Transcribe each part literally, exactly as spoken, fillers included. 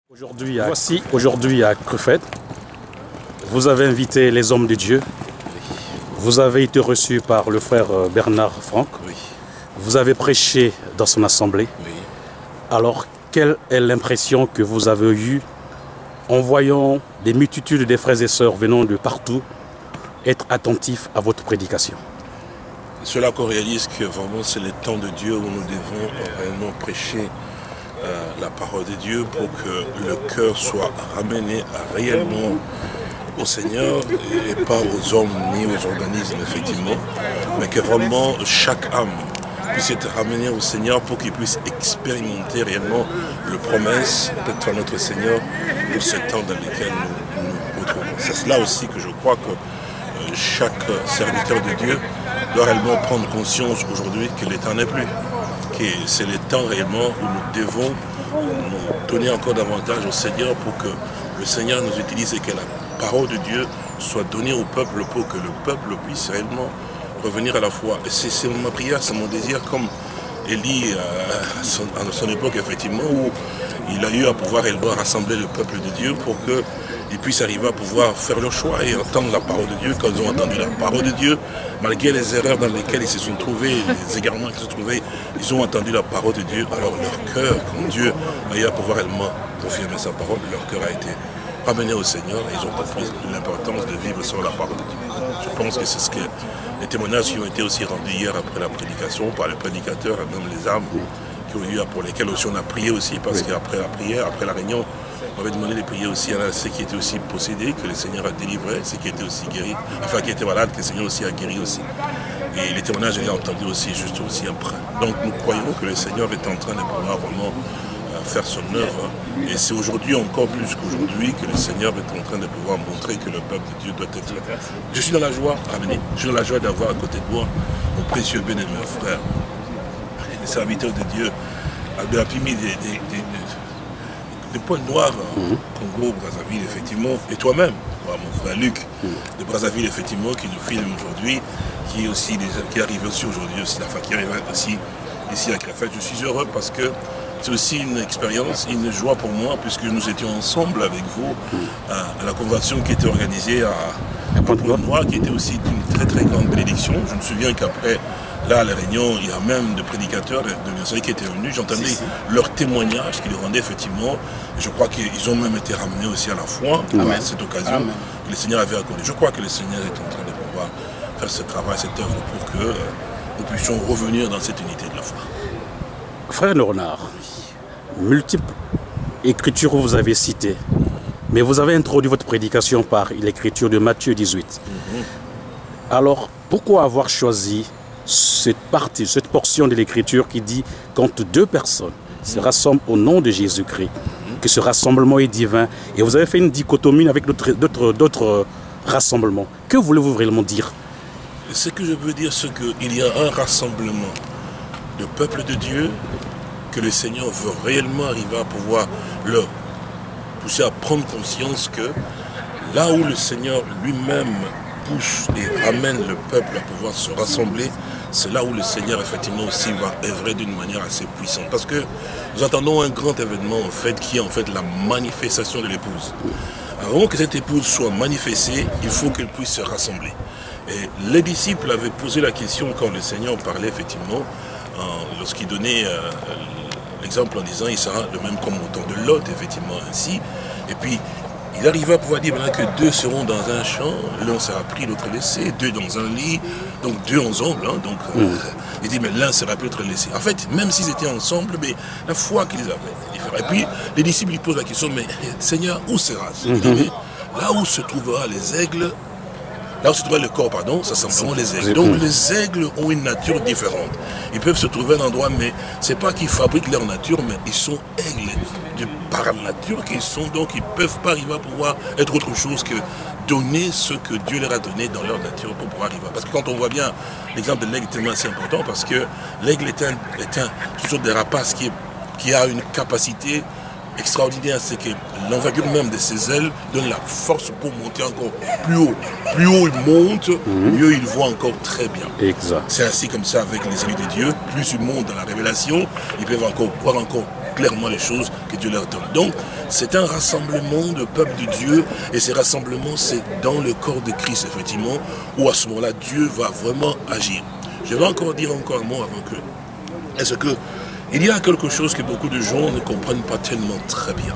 Aujourd'hui, à... Voici aujourd'hui à Crufet, vous avez invité les hommes de Dieu. Vous avez été reçu par le frère Bernard Franck. Oui. Vous avez prêché dans son assemblée. Oui. Alors, quelle est l'impression que vous avez eue en voyant des multitudes de frères et sœurs venant de partout être attentifs à votre prédication? Cela qu'on réalise que vraiment c'est le temps de Dieu où nous devons réellement prêcher euh, la parole de Dieu pour que le cœur soit ramené à réellement au Seigneur et pas aux hommes ni aux organismes effectivement, mais que vraiment chaque âme puisse être ramenée au Seigneur pour qu'il puisse expérimenter réellement le promesse d'être notre Seigneur pour ce temps dans lequel nous nous retrouvons. C'est cela aussi que je crois que euh, chaque serviteur de Dieu doit réellement prendre conscience aujourd'hui que le temps n'est plus, que c'est le temps réellement où nous devons nous donner encore davantage au Seigneur pour que le Seigneur nous utilise et que la parole de Dieu soit donnée au peuple pour que le peuple puisse réellement revenir à la foi. Et c'est ma prière, c'est mon désir, comme Élie à son, à son époque, effectivement, où il a eu à pouvoir réellement rassembler le peuple de Dieu pour qu'ils puissent arriver à pouvoir faire leur choix et entendre la parole de Dieu. Quand ils ont entendu la parole de Dieu, malgré les erreurs dans lesquelles ils se sont trouvés, les égarements qu'ils se sont trouvés, ils ont entendu la parole de Dieu. Alors leur cœur, quand Dieu a eu à pouvoir réellement confirmer sa parole, leur cœur a été ramené au Seigneur et ils ont compris l'importance de vivre sur la parole de Dieu. Je pense que c'est ce que les témoignages qui ont été aussi rendus hier après la prédication par le prédicateur et même les âmes qui ont eu pour lesquelles aussi on a prié aussi, parce oui. qu'après la prière, après la réunion, on avait demandé de prier aussi à ceux qui étaient aussi possédés, que le Seigneur a délivré, ceux qui étaient aussi guéris, enfin qui étaient malades, que le Seigneur aussi a guéri aussi. Et les témoignages, j'ai entendu aussi juste aussi après. Donc nous croyons que le Seigneur est en train de pouvoir vraiment faire son œuvre. Et c'est aujourd'hui encore plus qu'aujourd'hui que le Seigneur est en train de pouvoir montrer que le peuple de Dieu doit être. Je suis dans la joie, amené. Je suis dans la joie d'avoir à côté de moi mon précieux bien-aimé frère, les serviteurs de Dieu, Abdelapimi des, des, des, des points noirs, mm-hmm. Congo, Brazzaville, effectivement, et toi-même, mon frère Luc mm-hmm. de Brazzaville, effectivement, qui nous filme aujourd'hui, qui est aussi qui arrive aussi aujourd'hui, aussi, enfin, qui arrive aussi ici à Crefeld. Je suis heureux parce que c'est aussi une expérience, une joie pour moi, puisque nous étions ensemble avec vous à, à la convention qui était organisée à, à Pointe-Noire, qui était aussi une très très grande bénédiction. Je me souviens qu'après, là, à la réunion, il y a même des prédicateurs de l'Université qui étaient venus. J'entendais si, si. leurs témoignages qu'ils rendaient effectivement. Je crois qu'ils ont même été ramenés aussi à la foi à cette occasion Amen. que le Seigneur avait accordée. Je crois que le Seigneur est en train de pouvoir faire ce travail, cette œuvre, pour que euh, nous puissions revenir dans cette unité de la foi. Frère Leonard, multiples écritures que vous avez citées, mais vous avez introduit votre prédication par l'écriture de Matthieu dix-huit. Mm-hmm. Alors, pourquoi avoir choisi cette partie, cette portion de l'écriture qui dit quand deux personnes mm-hmm. se rassemblent au nom de Jésus-Christ, mm-hmm. que ce rassemblement est divin, et vous avez fait une dichotomie avec d'autres rassemblements. Que voulez-vous vraiment dire? Ce que je veux dire, c'est qu'il y a un rassemblement de peuple de Dieu que le Seigneur veut réellement arriver à pouvoir leur pousser à prendre conscience que là où le Seigneur lui-même pousse et amène le peuple à pouvoir se rassembler, c'est là où le Seigneur effectivement aussi va œuvrer d'une manière assez puissante. Parce que nous attendons un grand événement en fait qui est en fait la manifestation de l'épouse. Avant que cette épouse soit manifestée, il faut qu'elle puisse se rassembler. Et les disciples avaient posé la question quand le Seigneur parlait effectivement, lorsqu'il donnait euh, l'exemple en disant il sera le même comme au temps de Lot, effectivement ainsi. Et puis il arriva à pouvoir dire maintenant que deux seront dans un champ, l'un sera pris, l'autre laissé, deux dans un lit, donc deux ensemble. Hein, donc euh, mm. il dit mais l'un sera peut-être laissé. En fait, même s'ils étaient ensemble, mais la foi qu'ils avaient était différente. Et puis les disciples lui posent la question, mais Seigneur, où sera-ce? mm-hmm. Là où se trouvera les aigles, là où se trouvait le corps, pardon, ça simplement les aigles. Donc les aigles ont une nature différente. Ils peuvent se trouver à un endroit, mais ce n'est pas qu'ils fabriquent leur nature, mais ils sont aigles de par nature qu'ils sont, donc ils ne peuvent pas arriver à pouvoir être autre chose que donner ce que Dieu leur a donné dans leur nature pour pouvoir arriver. Parce que quand on voit bien l'exemple de l'aigle est tellement assez important, parce que l'aigle est un, est un une sorte de rapace qui, est, qui a une capacité extraordinaire, c'est que l'envergure même de ses ailes donne la force pour monter encore plus haut. Plus haut il monte, mmh. mieux il voit encore très bien. Exact. C'est ainsi comme ça avec les élus de Dieu. Plus ils montent dans la révélation, ils peuvent encore voir encore clairement les choses que Dieu leur donne. Donc, c'est un rassemblement de peuple de Dieu, et ces rassemblements, c'est dans le corps de Christ, effectivement, où à ce moment-là, Dieu va vraiment agir. Je vais encore dire encore un mot avant que... Est-ce que il y a quelque chose que beaucoup de gens ne comprennent pas tellement très bien.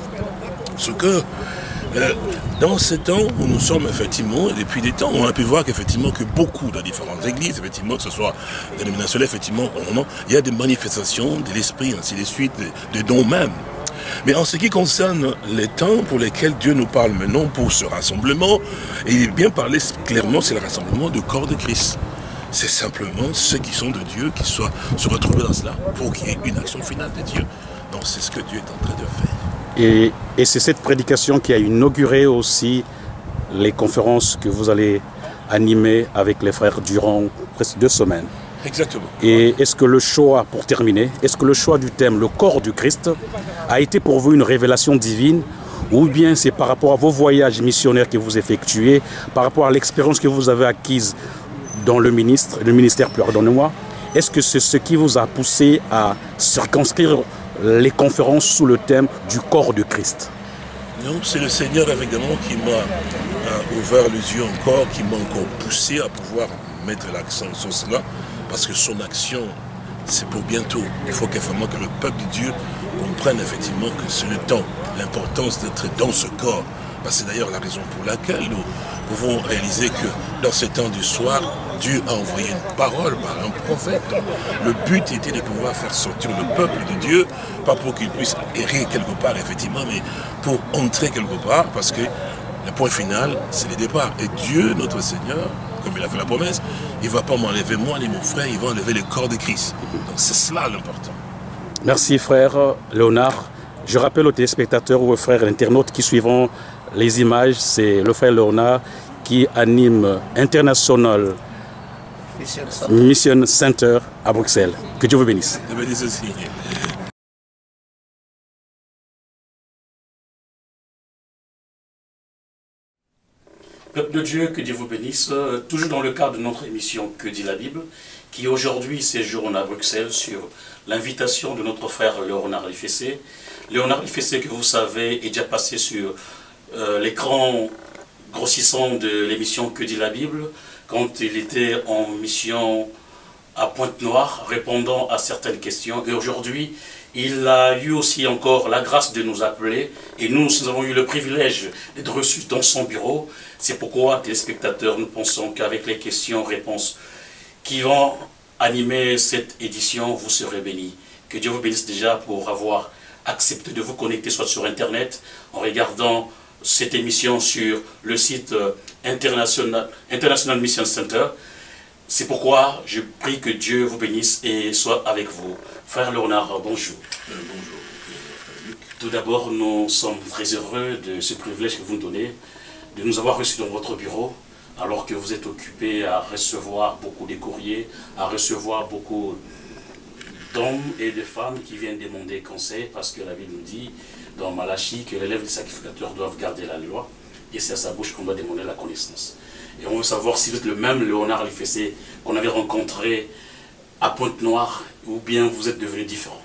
Ce que, euh, dans ce temps où nous sommes, effectivement, et depuis des temps, on a pu voir qu'effectivement, que beaucoup dans différentes églises, effectivement, que ce soit dénominationnelles, effectivement, il y a des manifestations de l'esprit, ainsi de suite, des dons même. Mais en ce qui concerne les temps pour lesquels Dieu nous parle maintenant pour ce rassemblement, et il est bien parlé clairement, c'est le rassemblement du corps de Christ. C'est simplement ceux qui sont de Dieu qui soient se retrouver dans cela pour qu'il y ait une action finale de Dieu. Donc c'est ce que Dieu est en train de faire. Et, et c'est cette prédication qui a inauguré aussi les conférences que vous allez animer avec les frères durant presque deux semaines. Exactement. Et est-ce que le choix, pour terminer, est-ce que le choix du thème, le corps du Christ, a été pour vous une révélation divine, ou bien c'est par rapport à vos voyages missionnaires que vous effectuez, par rapport à l'expérience que vous avez acquise dans le, ministre, le ministère, pardonnez-moi, est-ce que c'est ce qui vous a poussé à circonscrire les conférences sous le thème du corps de Christ? Non, c'est le Seigneur évidemment qui m'a euh, ouvert les yeux encore, qui m'a encore poussé à pouvoir mettre l'accent sur cela, parce que son action, c'est pour bientôt. Il faut qu'effectivement que le peuple de Dieu comprenne effectivement que c'est le temps, l'importance d'être dans ce corps. Parce que c'est d'ailleurs la raison pour laquelle nous pouvons réaliser que dans ce temps du soir, Dieu a envoyé une parole par un prophète. Le but était de pouvoir faire sortir le peuple de Dieu, pas pour qu'il puisse errer quelque part, effectivement, mais pour entrer quelque part, parce que le point final, c'est le départ. Et Dieu, notre Seigneur, comme il a fait la promesse, il ne va pas m'enlever moi ni mon frère, il va enlever le corps de Christ. Donc c'est cela l'important. Merci frère Léonard. Je rappelle aux téléspectateurs ou aux frères internautes qui suivront les images, c'est le frère Léonard qui anime International Mission Center à Bruxelles. Que Dieu vous bénisse. Je bénisse aussi. Peuple de Dieu, que Dieu vous bénisse. Toujours dans le cadre de notre émission Que dit la Bible, qui aujourd'hui séjourne à Bruxelles sur l'invitation de notre frère Léonard Lifessé. Léonard Lifessé, que vous savez, est déjà passé sur euh, l'écran grossissant de l'émission Que dit la Bible, quand il était en mission à Pointe-Noire, répondant à certaines questions. Et aujourd'hui, il a eu aussi encore la grâce de nous appeler. Et nous, nous avons eu le privilège d'être reçus dans son bureau. C'est pourquoi, téléspectateurs, nous pensons qu'avec les questions-réponses qui vont animer cette édition, vous serez bénis. Que Dieu vous bénisse déjà pour avoir accepté de vous connecter soit sur Internet, en regardant cette émission sur le site International, International Mission Center. C'est pourquoi je prie que Dieu vous bénisse et soit avec vous. Frère Léonard, bonjour. Euh, bonjour. Tout d'abord, nous sommes très heureux de ce privilège que vous nous donnez, de nous avoir reçus dans votre bureau, alors que vous êtes occupé à recevoir beaucoup de courriers, à recevoir beaucoup d'hommes et de femmes qui viennent demander conseil, parce que la Bible nous dit dans Malachie que les lèvres des sacrificateurs doivent garder la loi, et c'est à sa bouche qu'on doit demander la connaissance. Et on veut savoir si vous êtes le même Léonard Lifessé qu'on avait rencontré à Pointe-Noire, ou bien vous êtes devenu différent.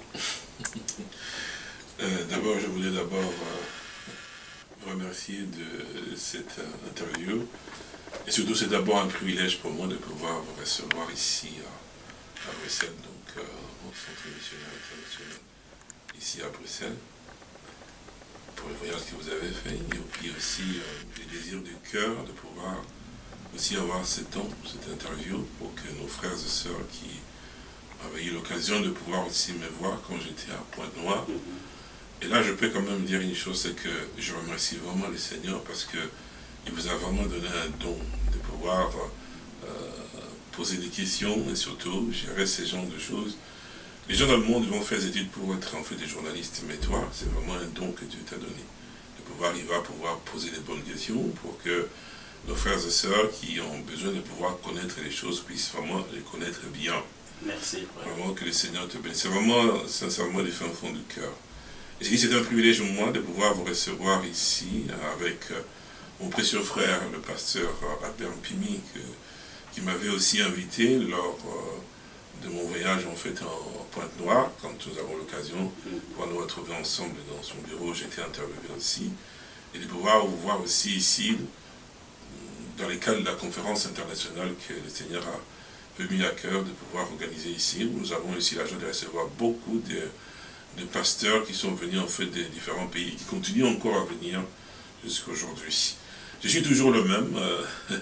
euh, D'abord, je voulais d'abord euh, vous remercier de cette euh, interview. Et surtout, c'est d'abord un privilège pour moi de pouvoir vous recevoir ici à, à Bruxelles, donc euh, au Centre missionnaire international, ici à Bruxelles, pour le voyage que vous avez fait, et puis aussi euh, le désir du cœur de pouvoir aussi avoir ce temps, cette interview, pour que nos frères et sœurs qui avaient eu l'occasion de pouvoir aussi me voir quand j'étais à Pointe-Noire. Et là, je peux quand même dire une chose, c'est que je remercie vraiment le Seigneur parce que il vous a vraiment donné un don de pouvoir euh, poser des questions et surtout gérer ce genre de choses. Les gens dans le monde vont faire des études pour être en fait des journalistes, mais toi, c'est vraiment un don que Dieu t'a donné. De pouvoir arriver à pouvoir poser les bonnes questions pour que nos frères et sœurs qui ont besoin de pouvoir connaître les choses puissent vraiment les connaître bien. Merci. Vraiment que le Seigneur te bénisse. C'est vraiment, sincèrement, du fin fond du cœur. Et c'est un privilège pour moi de pouvoir vous recevoir ici avec mon précieux frère, le pasteur Albert Mpimi, que, qui m'avait aussi invité lors de mon voyage en fait en Pointe-Noire, quand nous avons l'occasion de pouvoir nous retrouver ensemble dans son bureau, j'étais interviewé aussi, et de pouvoir vous voir aussi ici, dans les cadres de la conférence internationale que le Seigneur a mis à cœur de pouvoir organiser ici, où nous avons ici la joie de recevoir beaucoup de, de pasteurs qui sont venus en fait des différents pays, qui continuent encore à venir jusqu'à aujourd'hui. Je suis toujours le même, euh,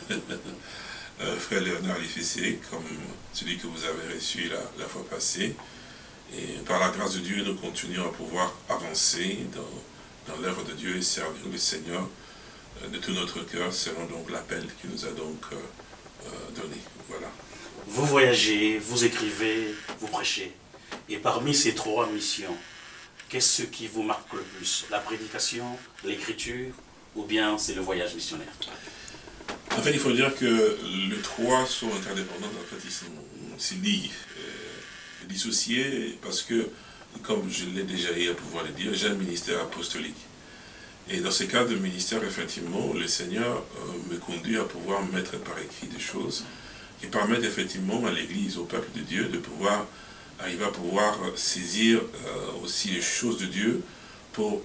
euh, frère Léonard Lifessé, comme celui que vous avez reçu la, la fois passée. Et par la grâce de Dieu, nous continuons à pouvoir avancer dans, dans l'œuvre de Dieu et servir le Seigneur euh, de tout notre cœur, selon donc l'appel qu'il nous a donc euh, euh, donné. Voilà. Vous voyagez, vous écrivez, vous prêchez. Et parmi ces trois missions, qu'est-ce qui vous marque le plus? La prédication, l'écriture, ou bien c'est le voyage missionnaire? En fait, il faut dire que les trois sont interdépendants, en fait, ils sont, c'est lié, euh, dissociés, parce que, comme je l'ai déjà eu à pouvoir le dire, j'ai un ministère apostolique. Et dans ce cas de ministère, effectivement, le Seigneur euh, me conduit à pouvoir mettre par écrit des choses qui permettent effectivement à l'Église, au peuple de Dieu, de pouvoir arriver à pouvoir saisir euh, aussi les choses de Dieu pour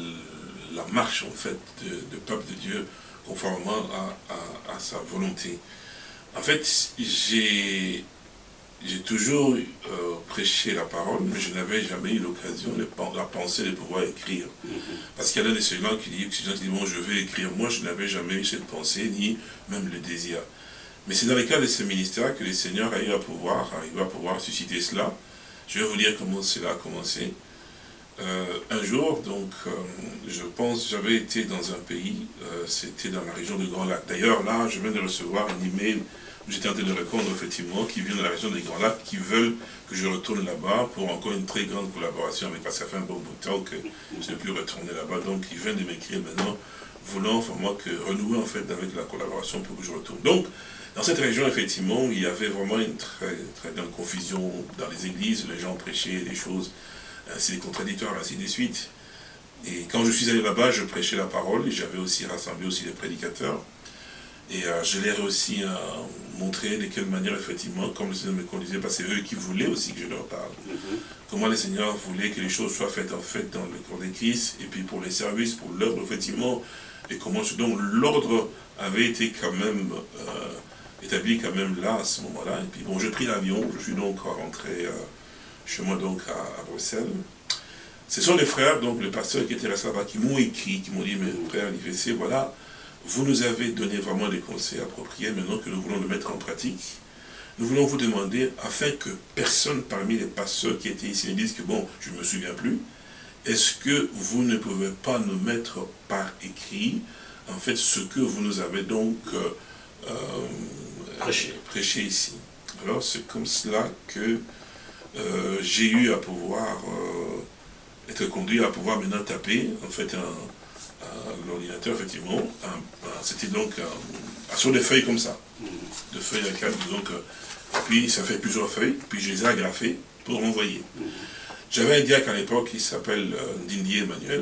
la marche, en fait, de, de peuple de Dieu, conformément à, à, à sa volonté. En fait, j'ai j'ai toujours euh, prêché la parole, mais je n'avais jamais eu l'occasion, la pensée de pouvoir écrire. Parce qu'il y a l'un de ces gens qui dit, ces gens qui disent, bon, je vais écrire. Moi, je n'avais jamais eu cette pensée, ni même le désir. Mais c'est dans le cadre de ce ministère que le Seigneur a eu à pouvoir, arriver à pouvoir susciter cela. Je vais vous dire comment cela a commencé. Euh, un jour, donc, euh, je pense, j'avais été dans un pays, euh, c'était dans la région de Grand Lac. D'ailleurs, là, je viens de recevoir un email où j'étais en train de répondre, effectivement, qui vient de la région des Grands Lacs, qui veulent que je retourne là-bas pour encore une très grande collaboration avec, parce que ça fait un bon bout de temps que je n'ai plus retourné là-bas. Donc, ils viennent de m'écrire maintenant, voulant vraiment que renouer, en fait, avec la collaboration pour que je retourne. Donc, dans cette région, effectivement, il y avait vraiment une très, très grande confusion dans les églises, les gens prêchaient des choses, c'est contradictoire, ainsi de suite. Et quand je suis allé là-bas, je prêchais la parole, et j'avais aussi rassemblé aussi les prédicateurs. Et euh, je leur ai aussi euh, montré de quelle manière, effectivement, comme le Seigneur me conduisait, parce que c'est eux qui voulaient aussi que je leur parle. Mm-hmm. Comment le Seigneur voulait que les choses soient faites, en fait, dans le corps des Christ, et puis pour les services, pour l'œuvre, effectivement, et comment, donc l'ordre avait été quand même euh, établi quand même là, à ce moment-là. Et puis bon, j'ai pris l'avion, je suis donc rentré euh, chez moi, donc, à, à Bruxelles. Ce sont les frères, donc, les pasteurs qui étaient restés là-bas, qui m'ont écrit, qui m'ont dit, mais frère Lifessé, voilà, vous nous avez donné vraiment des conseils appropriés, maintenant que nous voulons le mettre en pratique. Nous voulons vous demander, afin que personne parmi les pasteurs qui étaient ici ne dise que, bon, je ne me souviens plus, est-ce que vous ne pouvez pas nous mettre par écrit, en fait, ce que vous nous avez donc euh, euh, prêché. prêché ici. Alors, c'est comme cela que euh, j'ai eu à pouvoir euh, être conduit à pouvoir maintenant taper, en fait, un, un, l'ordinateur, effectivement. C'était donc un, sur des feuilles comme ça, de feuilles à quatre, donc, euh, puis ça fait plusieurs feuilles, puis je les ai agrafées pour envoyer. J'avais un diacre à l'époque qui s'appelle euh, Dindier Emmanuel,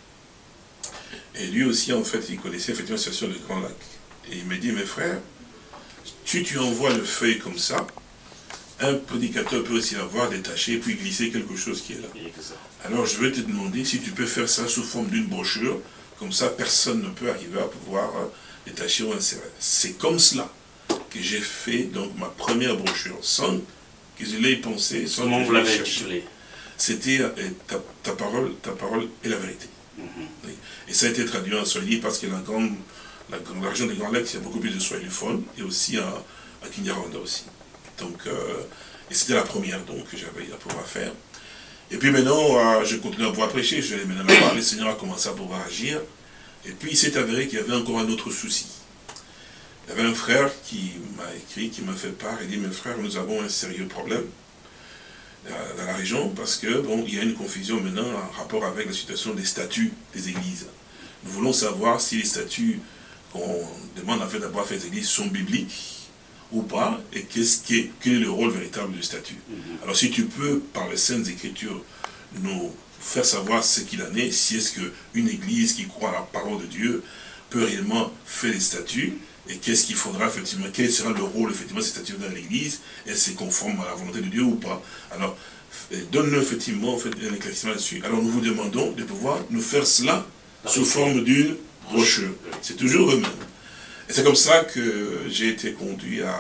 et lui aussi, en fait, il connaissait effectivement la situation de Grand Lac. Et il me dit, mes frères, si tu envoies le feuille comme ça, un prédicateur peut aussi avoir détaché, puis glisser quelque chose qui est là. Exact. Alors je vais te demander si tu peux faire ça sous forme d'une brochure, comme ça personne ne peut arriver à pouvoir euh, détacher ou insérer. C'est comme cela que j'ai fait donc ma première brochure, sans que je l'ai pensé, sans Comment vous l'avez intitulé? C'était euh, ta, ta parole, ta parole est la vérité. Mm-hmm. Et ça a été traduit en swahili parce que la grande, la, la région des Grands Lacs, il y a beaucoup plus de swahilophones, et aussi à, à Kinyarwanda aussi. Donc, euh, et c'était la première donc que j'avais à pouvoir faire. Et puis maintenant, euh, je continue à pouvoir prêcher, je vais maintenant là-bas, le Seigneur a commencé à pouvoir agir. Et puis il s'est avéré qu'il y avait encore un autre souci. Il y avait un frère qui m'a écrit, qui m'a fait part, il dit, mes frères, nous avons un sérieux problème dans la région, parce que bon, il y a une confusion maintenant en rapport avec la situation des statuts des églises. Nous voulons savoir si les statuts qu'on demande en fait d'avoir fait des églises sont bibliques ou pas, et qu'est-ce qui est, quel est le rôle véritable du statut. Mm-hmm. Alors si tu peux, par les Saintes Écritures, nous faire savoir ce qu'il en est, si est-ce qu'une église qui croit à la parole de Dieu peut peut réellement faire les statuts, et qu'est-ce qu'il faudra effectivement, quel sera le rôle effectivement de ces statuts dans l'Église, est-ce c'est conforme à la volonté de Dieu ou pas. Alors, donne-nous effectivement en fait, un éclaircissement là-dessus. Alors nous vous demandons de pouvoir nous faire cela sous forme d'une brochure. C'est toujours eux-mêmes. Et c'est comme ça que j'ai été conduit à,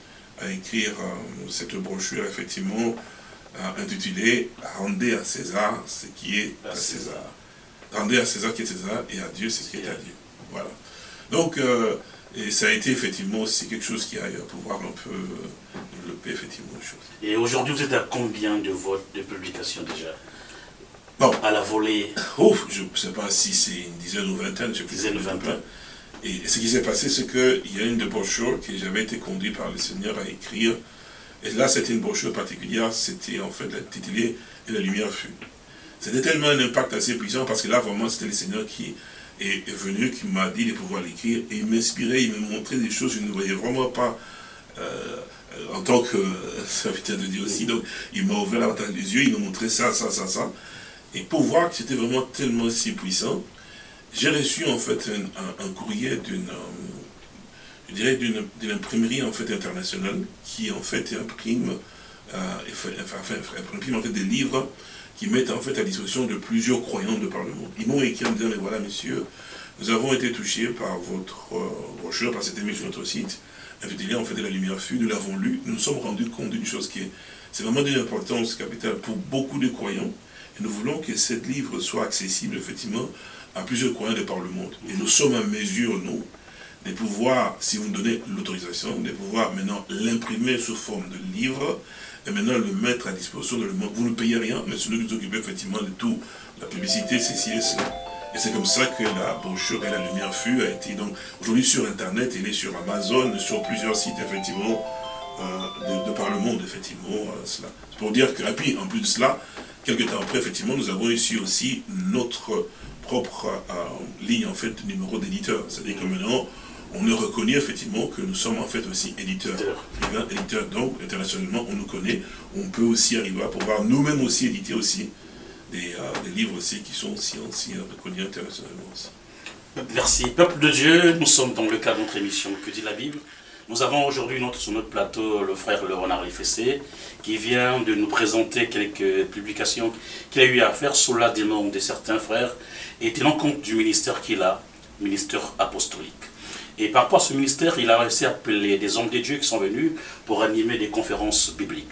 à écrire euh, cette brochure, effectivement, euh, intitulée « Rendez à César ce qui est à César ». Rendez à César ce qui est César et à Dieu ce qui est à Dieu. Voilà. Donc, euh, et ça a été effectivement aussi quelque chose qui a pouvoir un peu euh, développer effectivement les choses. Et aujourd'hui, vous êtes à combien de votes de publications déjà? Bon. À la volée. Ouf, je ne sais pas si c'est une dizaine ou vingtaine. Je dizaine ou vingtaine. Et ce qui s'est passé, c'est qu'il y a une de brochures que j'avais été conduit par le Seigneur à écrire. Et là, c'était une brochure particulière. C'était en fait intitulé « Et la lumière fut ». C'était tellement un impact assez puissant parce que là, vraiment, c'était le Seigneur qui est venu, qui m'a dit de pouvoir l'écrire. Et il m'inspirait, il me montrait des choses que je ne voyais vraiment pas euh, en tant que serviteur de Dieu aussi. Donc, il m'a ouvert l'avantage des yeux, il m'a montré ça, ça, ça, ça. Et pour voir que c'était vraiment tellement si puissant, j'ai reçu en fait un, un, un courrier d'une, euh, je dirais d'une imprimerie en fait internationale qui en fait imprime, euh, enfin, imprime en fait des livres qui mettent en fait à disposition de plusieurs croyants de par le monde. Ils m'ont écrit en me disant, mais voilà messieurs, nous avons été touchés par votre euh, brochure, par cette émission sur notre site, intitulée en fait de la lumière fut, nous l'avons lu, nous nous sommes rendus compte d'une chose qui est, c'est vraiment d'une importance capitale pour beaucoup de croyants, et nous voulons que ce livre soit accessible effectivement à plusieurs croyants de par le monde. Et nous sommes en mesure, nous, de pouvoir, si vous nous donnez l'autorisation, de pouvoir maintenant l'imprimer sous forme de livre, et maintenant le mettre à disposition de le monde. Vous ne payez rien, mais c'est nous qui nous occupons effectivement de tout, la publicité, ceci et cela. Et c'est comme ça que la brochure et la lumière fut a été donc aujourd'hui sur Internet, elle est sur Amazon, sur plusieurs sites effectivement euh, de, de par le monde, effectivement, euh, cela. C'est pour dire que, et puis en plus de cela, quelques temps après, effectivement, nous avons ici aussi notre propre euh, ligne en fait de numéro d'éditeur. C'est-à-dire que maintenant, on est reconnu effectivement que nous sommes en fait aussi éditeurs. Éditeurs, donc internationalement, on nous connaît. On peut aussi arriver à pouvoir nous-mêmes aussi éditer aussi des, euh, des livres aussi qui sont aussi, aussi reconnus internationalement aussi. Merci. Peuple de Dieu, nous sommes dans le cadre de notre émission Que dit la Bible. Nous avons aujourd'hui notre, sur notre plateau le frère Léonard Ifessé qui vient de nous présenter quelques publications qu'il a eu à faire sous la demande de certains frères et tenant compte du ministère qu'il a, ministère apostolique. Et par rapport à ce ministère, il a réussi à appeler des hommes de Dieu qui sont venus pour animer des conférences bibliques.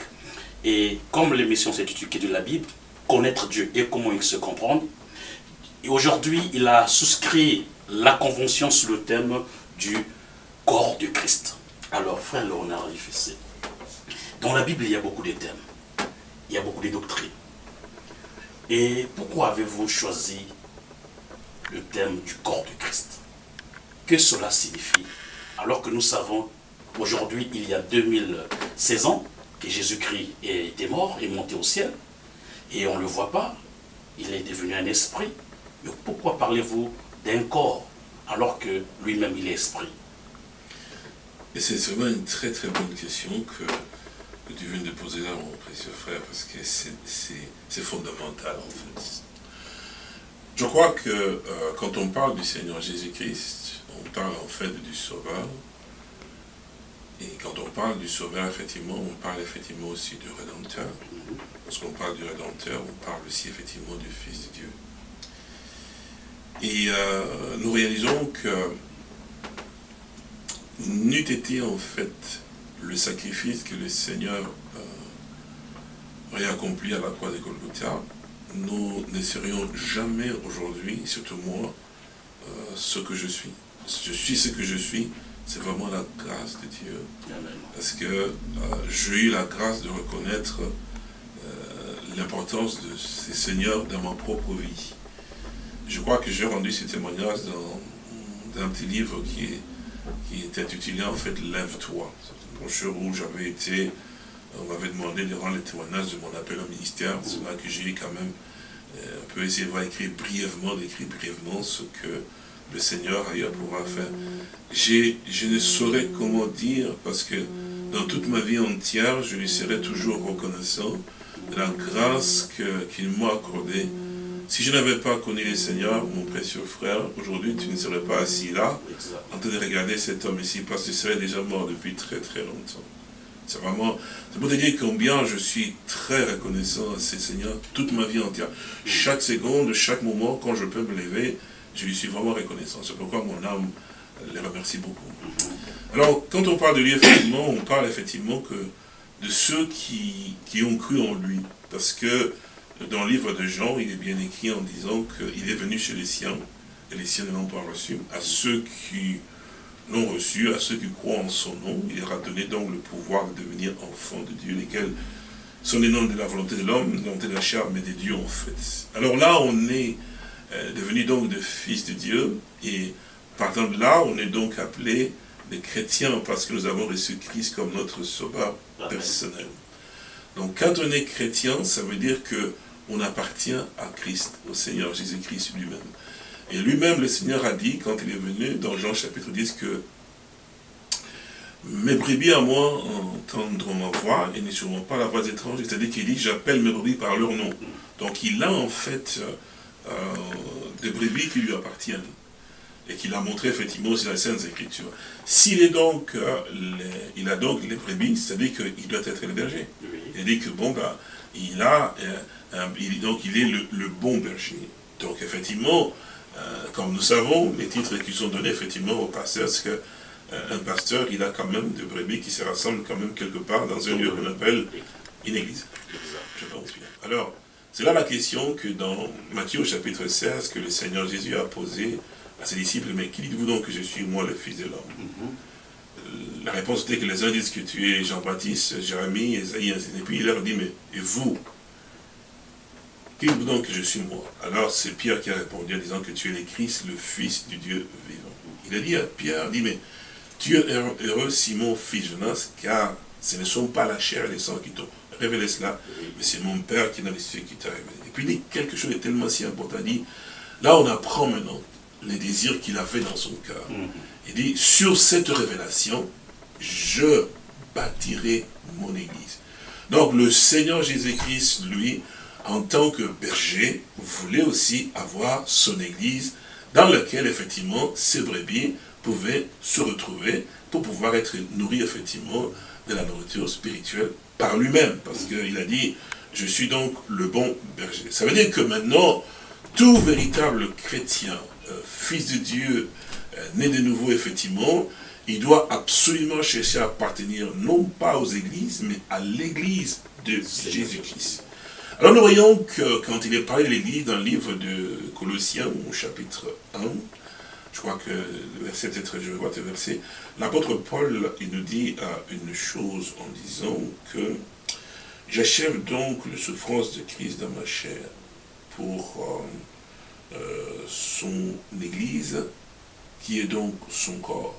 Et comme l'émission s'intitule Que dit la Bible, connaître Dieu et comment il se comprendre, et aujourd'hui il a souscrit la convention sous le thème du corps du Christ. Alors, frère Léonard Ifessé, dans la Bible, il y a beaucoup de thèmes, il y a beaucoup de doctrines. Et pourquoi avez-vous choisi le thème du corps du Christ? Que cela signifie? Alors que nous savons, aujourd'hui, il y a deux mille seize ans, que Jésus-Christ était mort et monté au ciel, et on ne le voit pas, il est devenu un esprit. Mais pourquoi parlez-vous d'un corps, alors que lui-même, il est esprit? Et c'est vraiment une très très bonne question que, que tu viens de poser là, mon précieux frère, parce que c'est fondamental en fait. Je crois que euh, quand on parle du Seigneur Jésus-Christ, on parle en fait du Sauveur. Et quand on parle du Sauveur, effectivement, on parle effectivement aussi du Rédempteur. Lorsqu'on parle du Rédempteur, on parle aussi effectivement du Fils de Dieu. Et euh, nous réalisons que n'eût été en fait le sacrifice que le Seigneur euh, aurait accompli à la croix de Golgotha, nous ne serions jamais aujourd'hui, surtout moi, euh, ce que je suis. Je suis ce que je suis, c'est vraiment la grâce de Dieu. Amen. Parce que euh, j'ai eu la grâce de reconnaître euh, l'importance de ces seigneurs dans ma propre vie. Je crois que j'ai rendu ce témoignage dans, dans un petit livre qui est qui était intitulé en fait « Lève-toi ». C'est une brochure où j'avais été, on m'avait demandé de rendre le témoignage de mon appel au ministère. C'est là que j'ai quand même euh, un peu essayé de écrire brièvement, d'écrire brièvement ce que le Seigneur a eu à pouvoir faire. Je ne saurais comment dire, parce que dans toute ma vie entière, je lui serai toujours reconnaissant de la grâce qu'il m'a accordée Si je n'avais pas connu le Seigneur, mon précieux frère, aujourd'hui tu ne serais pas assis là, exact, en train de regarder cet homme ici, parce que tu serais déjà mort depuis très très longtemps. C'est vraiment, c'est pour te dire combien je suis très reconnaissant à ce Seigneur toute ma vie entière. Chaque seconde, chaque moment, quand je peux me lever, je lui suis vraiment reconnaissant. C'est pourquoi mon âme les remercie beaucoup. Alors, quand on parle de lui, effectivement, on parle effectivement que de ceux qui, qui ont cru en lui. Parce que dans le livre de Jean, il est bien écrit en disant qu'il est venu chez les siens, et les siens ne l'ont pas reçu. À ceux qui l'ont reçu, à ceux qui croient en son nom, il leur a donné donc le pouvoir de devenir enfants de Dieu, lesquels sont les noms de la volonté de l'homme, de la volonté de la chair, mais de Dieu en fait. Alors là, on est euh, devenu donc des fils de Dieu, et partant de là, on est donc appelé des chrétiens, parce que nous avons reçu Christ comme notre sauveur personnel. Donc quand on est chrétien, ça veut dire que on appartient à Christ, au Seigneur Jésus-Christ lui-même. Et lui-même, le Seigneur a dit, quand il est venu, dans Jean chapitre dix, que mes brebis à moi entendront ma voix et ne suivront pas la voix étrange. C'est-à-dire qu'il dit, j'appelle mes brebis par leur nom. Donc il a en fait euh, des brebis qui lui appartiennent. Et qu'il a montré effectivement aussi dans les Saintes Écritures. S'il est donc, euh, les, il a donc les brebis, c'est-à-dire qu'il doit être le berger. Oui. Il dit que bon, bah, il a, euh, un, il, donc il est le, le bon berger. Donc effectivement, euh, comme nous savons, les titres qui sont donnés effectivement aux pasteurs, c'est que euh, un pasteur, il a quand même des brebis qui se rassemblent quand même quelque part dans un lieu qu'on appelle une église. Je pense bien. Alors, c'est là la question que dans Matthieu chapitre seize, que le Seigneur Jésus a posée à ses disciples, mais qui dites-vous donc que je suis, moi, le Fils de l'homme? Mm-hmm. La réponse était que les uns disent que tu es Jean-Baptiste, Jérémie, Esaïe, et puis il leur dit, mais et vous? Qui dites-vous donc que je suis, moi? Alors c'est Pierre qui a répondu en disant que tu es le Christ, le Fils du Dieu vivant. Il a dit à Pierre, dit, mais tu es heureux, Simon, fils de Jonas, car ce ne sont pas la chair et le sang qui t'ont révélé cela, mais c'est mon Père qui est dans les cieux qui t'a révélé. Et puis il dit quelque chose de tellement si important, il dit, là on apprend maintenant les désirs qu'il avait dans son cœur. Mm-hmm. Il dit, sur cette révélation, je bâtirai mon église. Donc le Seigneur Jésus-Christ, lui, en tant que berger, voulait aussi avoir son église dans laquelle, effectivement, ses brebis pouvaient se retrouver pour pouvoir être nourris, effectivement, de la nourriture spirituelle par lui-même. Parce qu'il a dit, je suis donc le bon berger. Ça veut dire que maintenant, tout véritable chrétien, Euh, fils de Dieu, euh, né de nouveau, effectivement, il doit absolument chercher à appartenir non pas aux églises, mais à l'église de Jésus-Christ. Alors nous voyons que quand il est parlé de l'église dans le livre de Colossiens, au chapitre un, je crois que le verset, peut-être je vais voir ce verset, l'apôtre Paul, il nous dit euh, une chose en disant que j'achève donc les souffrances de Christ dans ma chair pour... Euh, Euh, son église, qui est donc son corps,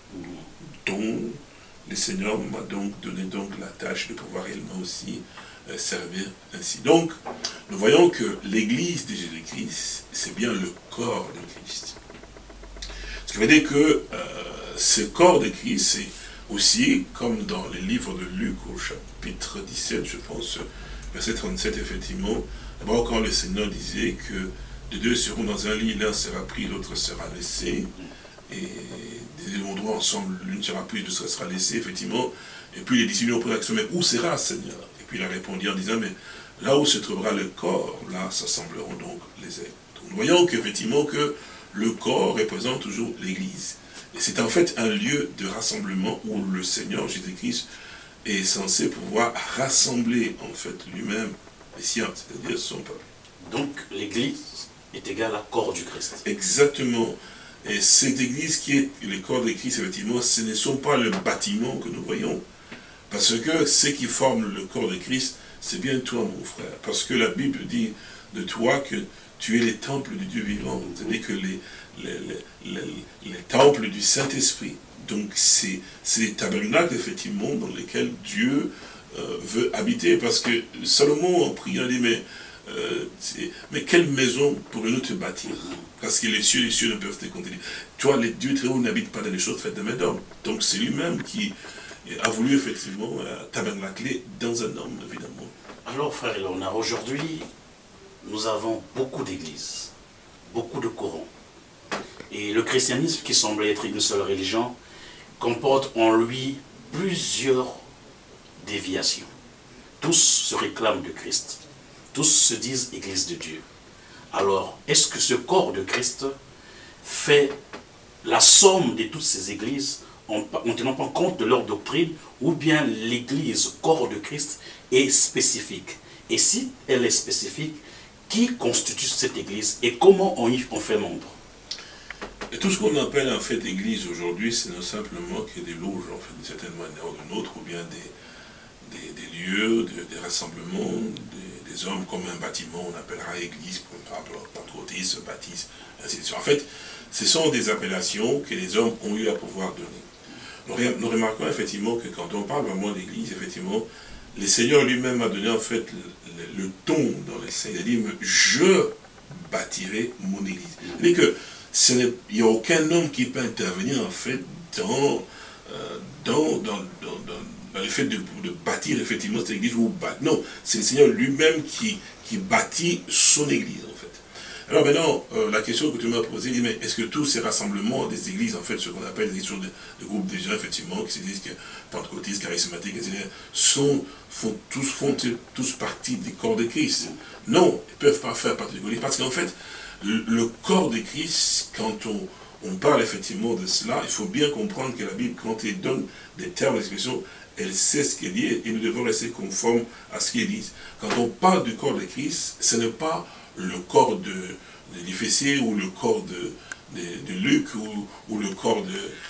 dont le Seigneur m'a donc donné donc la tâche de pouvoir également aussi euh, servir ainsi. Donc, nous voyons que l'église de Jésus-Christ, c'est bien le corps de Christ. Ce qui veut dire que euh, ce corps de Christ, c'est aussi, comme dans les livres de Luc au chapitre dix-sept, je pense, verset trente-sept, effectivement, d'abord quand le Seigneur disait que les deux seront dans un lit, l'un sera pris, l'autre sera laissé. Et des endroits ensemble, l'une sera prise, l'autre sera laissée, effectivement. Et puis les disciples ont posé la question, mais où sera, Seigneur? Et puis il a répondu en disant, mais là où se trouvera le corps, là s'assembleront donc les êtres. Donc nous voyons qu'effectivement que le corps représente toujours l'Église. Et c'est en fait un lieu de rassemblement où le Seigneur Jésus-Christ est censé pouvoir rassembler en fait lui-même les siens, c'est-à-dire son peuple. Donc l'Église est égal à corps du Christ. Exactement. Et cette église qui est le corps de Christ, effectivement, ce ne sont pas le bâtiment que nous voyons. Parce que ce qui forme le corps de Christ, c'est bien toi, mon frère. Parce que la Bible dit de toi que tu es les temples du Dieu vivant. C'est-à-dire que les, les, les, les, les temples du Saint-Esprit. Donc c'est les tabernacles, effectivement, dans lesquels Dieu euh, veut habiter. Parce que Salomon, en priant, dit, mais Euh, mais quelle maison pourrais-nous te bâtir? Parce que les cieux, les cieux ne peuvent te contenir. Toi, les dieux très hauts n'habitent pas dans les choses faites de main d'homme. Donc c'est lui-même qui a voulu effectivement tabernacler dans un homme, évidemment. Alors frère Léonard, aujourd'hui, nous avons beaucoup d'églises, beaucoup de courants. Et le christianisme, qui semblait être une seule religion, comporte en lui plusieurs déviations. Tous se réclament de Christ. Tous se disent Église de Dieu. Alors, est-ce que ce corps de Christ fait la somme de toutes ces églises en ne tenant pas compte de leur doctrine, ou bien l'église, corps de Christ, est spécifique? Et si elle est spécifique, qui constitue cette église et comment on y on fait membre? Et tout ce qu'on appelle en fait église aujourd'hui, ce n'est simplement que des loges, en fait, d'une certaine manière ou d'une autre, ou bien des, des, des lieux, des, des rassemblements, des, des hommes comme un bâtiment, on appellera église, par exemple, pentecôtiste, baptiste, ainsi de suite. En fait, ce sont des appellations que les hommes ont eu à pouvoir donner. Nous, nous remarquons effectivement que quand on parle vraiment d'église, effectivement, le Seigneur lui-même a donné en fait le, le, le ton dans les saints. Il a dit, je bâtirai mon église. C'est-à-dire que il n'y a aucun homme qui peut intervenir en fait dans, euh, dans, dans, dans, dans, dans le fait de, de bâtir effectivement cette église. Ou bâtir. Non, c'est le Seigneur lui-même qui, qui bâtit son église en fait. Alors maintenant, euh, la question que tu m'as posée, dit, mais est-ce que tous ces rassemblements des églises, en fait, ce qu'on appelle des de, de groupes de gens, effectivement, qui se disent que pentecôtistes, charismatiques, et cetera, sont, font, tous, font tous partie du corps de Christ? Non, ils ne peuvent pas faire partie du corps de Christ, parce qu'en fait, le, le corps de Christ, quand on, on parle effectivement de cela, il faut bien comprendre que la Bible, quand elle donne des termes d'expression, elle sait ce qu'elle dit, et nous devons rester conformes à ce qu'elle dit. Quand on parle du corps de Christ, ce n'est pas le corps de, de l'I F C ou le corps de, de, de Luc ou, ou le corps de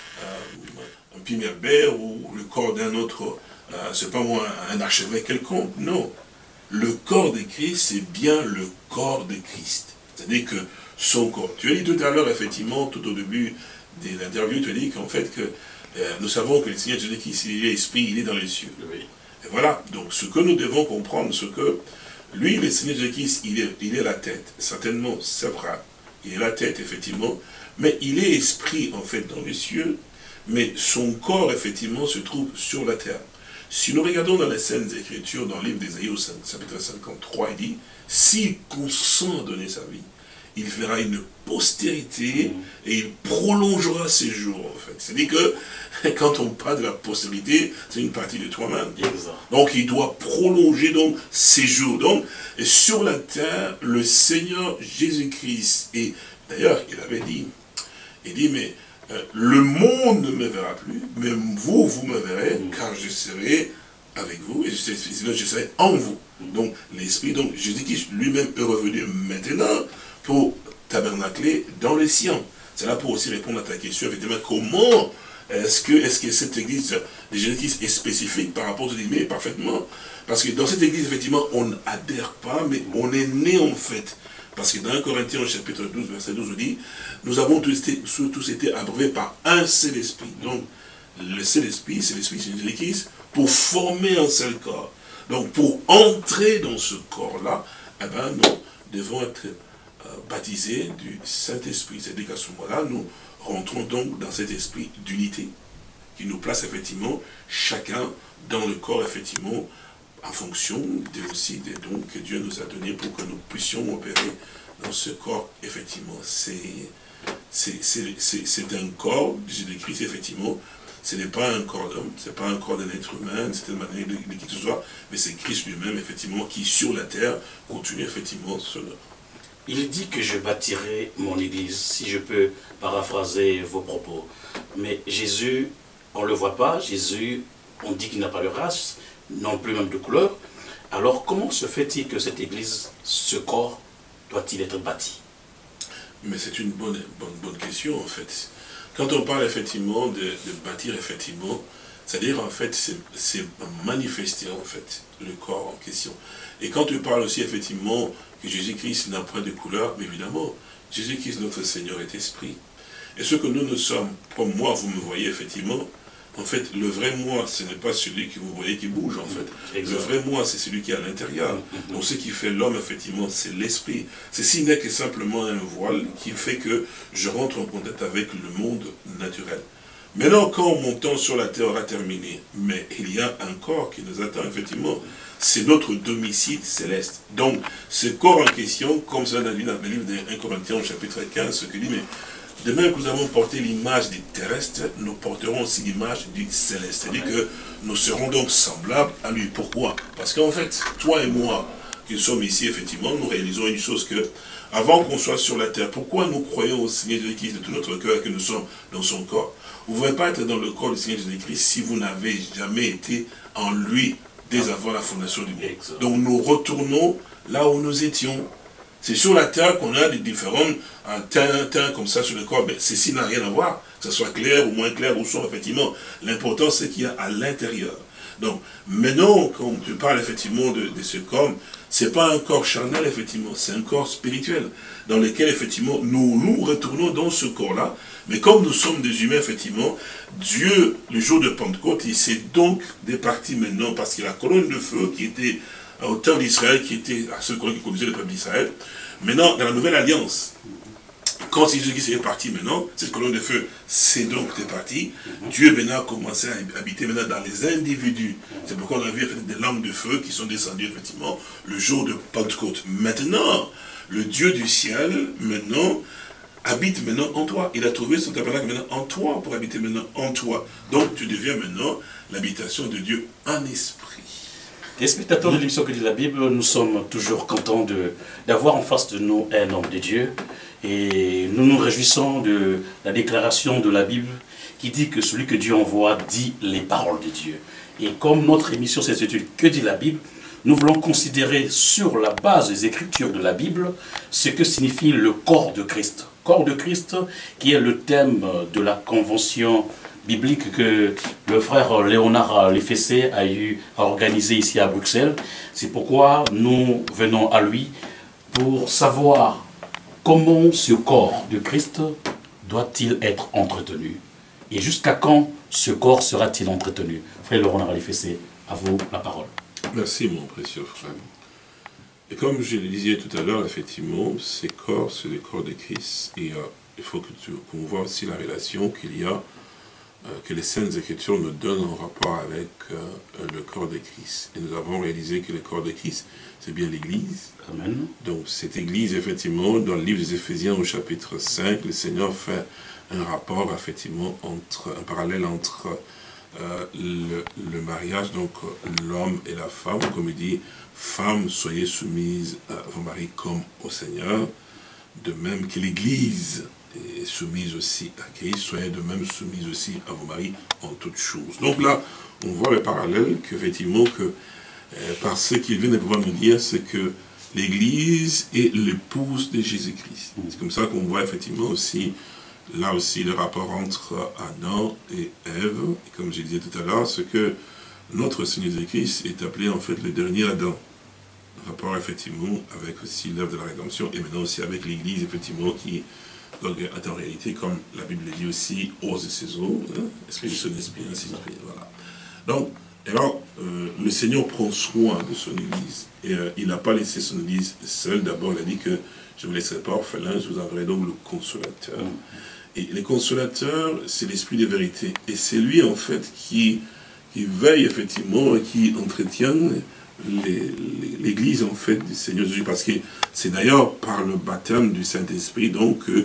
euh, un Pierre Herbert ou, ou le corps d'un autre, euh, c'est pas moi, un archevêque quelconque. Non. Le corps de Christ, c'est bien le corps de Christ. C'est-à-dire que son corps. Tu as dit tout à l'heure, effectivement, tout au début de l'interview, tu as dit qu'en fait, que euh, nous savons que le Seigneur Jésus-Christ, il est esprit, il est dans les cieux. Oui. Et voilà. Donc, ce que nous devons comprendre, c'est que lui, le Seigneur Jésus-Christ, il est, il est la tête. Certainement, c'est vrai. Il est la tête, effectivement. Mais il est esprit, en fait, dans les cieux. Mais son corps, effectivement, se trouve sur la terre. Si nous regardons dans les Saintes Écritures, dans le livre d'Ésaïe, au chapitre cinquante-trois, il dit, s'il consent à donner sa vie, il fera une postérité et il prolongera ses jours, en fait. C'est-à-dire que, quand on parle de la postérité, c'est une partie de toi-même. Donc, il doit prolonger, donc, ses jours. Donc, et sur la terre, le Seigneur Jésus-Christ, et d'ailleurs, il avait dit, il dit, mais euh, le monde ne me verra plus, mais vous, vous me verrez, mm. car je serai avec vous, et je serai, je serai en vous. Mm. Donc, l'Esprit, donc, Jésus-Christ lui-même est revenu maintenant, pour tabernacler dans les siens. C'est là pour aussi répondre à ta question, effectivement, comment est-ce que, est-ce que cette église de Jésus-Christ est spécifique par rapport aux églises? Mais parfaitement. Parce que dans cette église, effectivement, on n'adhère pas, mais on est né en fait. Parce que dans un Corinthiens, chapitre douze, verset douze, on dit, nous avons tous été, tous été abreuvés par un seul esprit. Donc, le seul esprit, c'est l'esprit de Jésus-Christ, pour former un seul corps. Donc, pour entrer dans ce corps-là, eh ben, nous devons être baptisés du Saint-Esprit. C'est-à-dire qu'à ce moment-là, nous rentrons donc dans cet esprit d'unité qui nous place effectivement chacun dans le corps, effectivement, en fonction de, aussi des dons que Dieu nous a donnés pour que nous puissions opérer dans ce corps, effectivement. C'est un corps, Jésus-Christ, effectivement. Ce n'est pas un corps d'homme, ce n'est pas un corps d'un être humain, d'une certaine manière, de, de qui que ce soit, mais c'est Christ lui-même, effectivement, qui sur la terre continue effectivement son œuvre. Il dit que je bâtirai mon église, si je peux paraphraser vos propos. Mais Jésus, on ne le voit pas. Jésus, on dit qu'il n'a pas de race, non plus même de couleur. Alors comment se fait-il que cette église, ce corps, doit-il être bâti? Mais c'est une bonne, bonne, bonne question en fait. Quand on parle effectivement de, de bâtir, effectivement, c'est-à-dire en fait, c'est manifester en fait le corps en question. Et quand tu parles aussi effectivement que Jésus-Christ n'a pas de couleur, mais évidemment, Jésus-Christ, notre Seigneur, est esprit. Et ce que nous, nous sommes, comme moi, vous me voyez effectivement, en fait, le vrai moi, ce n'est pas celui que vous voyez qui bouge, en fait. Exact. Le vrai moi, c'est celui qui est à l'intérieur. Mm-hmm. Donc ce qui fait l'homme, effectivement, c'est l'esprit. Ceci n'est que simplement un voile qui fait que je rentre en contact avec le monde naturel. Maintenant, quand montons sur la terre, on va terminer. Mais il y a un corps qui nous attend, effectivement. C'est notre domicile céleste. Donc, ce corps en question, comme ça l'a dit dans le livre de premier Corinthiens au chapitre quinze, ce que dit, mais de même que nous avons porté l'image du terrestre, nous porterons aussi l'image du céleste. C'est-à-dire que nous serons donc semblables à lui. Pourquoi? Parce qu'en fait, toi et moi, qui sommes ici, effectivement, nous réalisons une chose que, avant qu'on soit sur la terre, pourquoi nous croyons au Seigneur Jésus-Christ de tout notre cœur et que nous sommes dans son corps? Vous ne pouvez pas être dans le corps du Seigneur Jésus-Christ si vous n'avez jamais été en lui dès avant la fondation du monde. Donc nous retournons là où nous étions. C'est sur la terre qu'on a des différents teints, teints comme ça sur le corps. Mais ceci n'a rien à voir, que ce soit clair ou moins clair ou sombre, effectivement. L'important, c'est qu'il y a à l'intérieur. Donc, maintenant, quand tu parles effectivement de, de ce corps, c'est pas un corps charnel, effectivement, c'est un corps spirituel, dans lequel, effectivement, nous nous retournons dans ce corps-là. Mais comme nous sommes des humains, effectivement, Dieu, le jour de Pentecôte, il s'est donc départi maintenant, parce qu'il y a la colonne de feu qui était au temps d'Israël, qui était à ce colonne qui conduisait le peuple d'Israël. Maintenant, dans la nouvelle alliance, quand Jésus-Christ est parti maintenant, cette colonne de feu s'est donc départie. Dieu maintenant a commencé à habiter maintenant dans les individus. C'est pourquoi on a vu des langues de feu qui sont descendues effectivement le jour de Pentecôte. Maintenant, le Dieu du ciel, maintenant, habite maintenant en toi. Il a trouvé son tabernacle maintenant en toi, pour habiter maintenant en toi. Donc tu deviens maintenant l'habitation de Dieu en esprit. Les spectateurs de l'émission Que dit la Bible, nous sommes toujours contents d'avoir en face de nous un homme de Dieu. Et nous nous réjouissons de la déclaration de la Bible qui dit que celui que Dieu envoie dit les paroles de Dieu. Et comme notre émission s'intitule Que dit la Bible, nous voulons considérer sur la base des Écritures de la Bible ce que signifie le corps de Christ. Corps de Christ qui est le thème de la convention biblique que le frère Léonard Lefessé a eu à organiser ici à Bruxelles. C'est pourquoi nous venons à lui pour savoir comment ce corps de Christ doit-il être entretenu et jusqu'à quand ce corps sera-t-il entretenu. Frère Léonard Lefessé, à vous la parole. Merci mon précieux frère. Et comme je le disais tout à l'heure, effectivement, ces corps, c'est le corps de Christ. Et euh, il faut que tu, qu'on voit aussi la relation qu'il y a, euh, que les Saintes Écritures nous donnent en rapport avec euh, le corps de Christ. Et nous avons réalisé que le corps de Christ, c'est bien l'Église. Amen. Donc cette Église, effectivement, dans le livre des Éphésiens au chapitre cinq, le Seigneur fait un rapport, effectivement, entre, un parallèle entre euh, le, le mariage, donc l'homme et la femme, comme il dit, femmes, soyez soumises à vos maris comme au Seigneur, de même que l'Église est soumise aussi à Christ, soyez de même soumises aussi à vos maris en toutes choses. Donc là, on voit le parallèle qu'effectivement, que, euh, par ce qu'il vient de pouvoir nous dire, c'est que l'Église est l'épouse de Jésus-Christ. C'est comme ça qu'on voit effectivement aussi, là aussi, le rapport entre Adam et Ève, et comme je disais tout à l'heure, c'est que notre Seigneur Jésus-Christ est appelé en fait le dernier Adam. Rapport effectivement avec aussi l'œuvre de la rédemption et maintenant aussi avec l'Église effectivement qui donc est en réalité comme la Bible dit aussi ose de ses eaux, hein, esprit de son esprit, ainsi de suite. Voilà. Donc, alors, euh, le Seigneur prend soin de son Église et euh, il n'a pas laissé son Église seule. D'abord, il a dit que je ne vous laisserai pas orphelin, je vous enverrai donc le consolateur. Et le consolateur, c'est l'esprit de vérité. Et c'est lui en fait qui, qui veille effectivement et qui entretient l'Église en fait du Seigneur Jésus, parce que c'est d'ailleurs par le baptême du Saint-Esprit donc que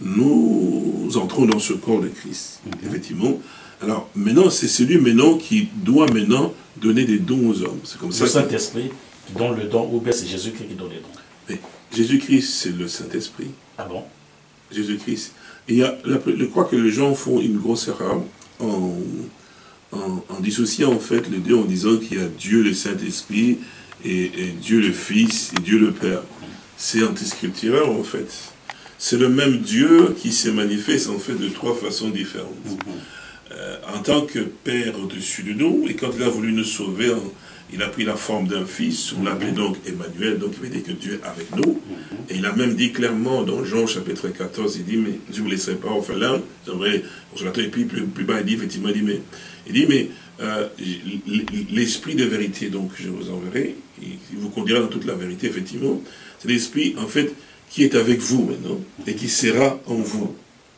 nous entrons dans ce corps de Christ, mm-hmm. effectivement. Alors maintenant, c'est celui maintenant qui doit maintenant donner des dons aux hommes. C'est comme ça. Le Saint-Esprit qui donne le don, ou bien c'est Jésus-Christ qui donne les dons. Mais Jésus-Christ, c'est le Saint-Esprit. Ah bon? Jésus-Christ. Et il y a, je crois que les gens font une grosse erreur en En, en dissociant en fait les deux en disant qu'il y a Dieu le Saint-Esprit et, et Dieu le Fils et Dieu le Père. C'est antiscripturaire en fait. C'est le même Dieu qui se manifeste en fait de trois façons différentes. Euh, en tant que Père au-dessus de nous, et quand il a voulu nous sauver, il a pris la forme d'un fils, on l'appelait donc Emmanuel, donc il veut dire que Dieu est avec nous. Et il a même dit clairement dans Jean chapitre quatorze, il dit, mais je ne vous laisserai pas orphelin, j'aimerais consolateur. Et puis plus, plus bas, il dit, effectivement, il dit, mais, il dit, mais euh, l'esprit de vérité, donc je vous enverrai, il vous conduira dans toute la vérité, effectivement. C'est l'esprit, en fait, qui est avec vous maintenant, et qui sera en vous.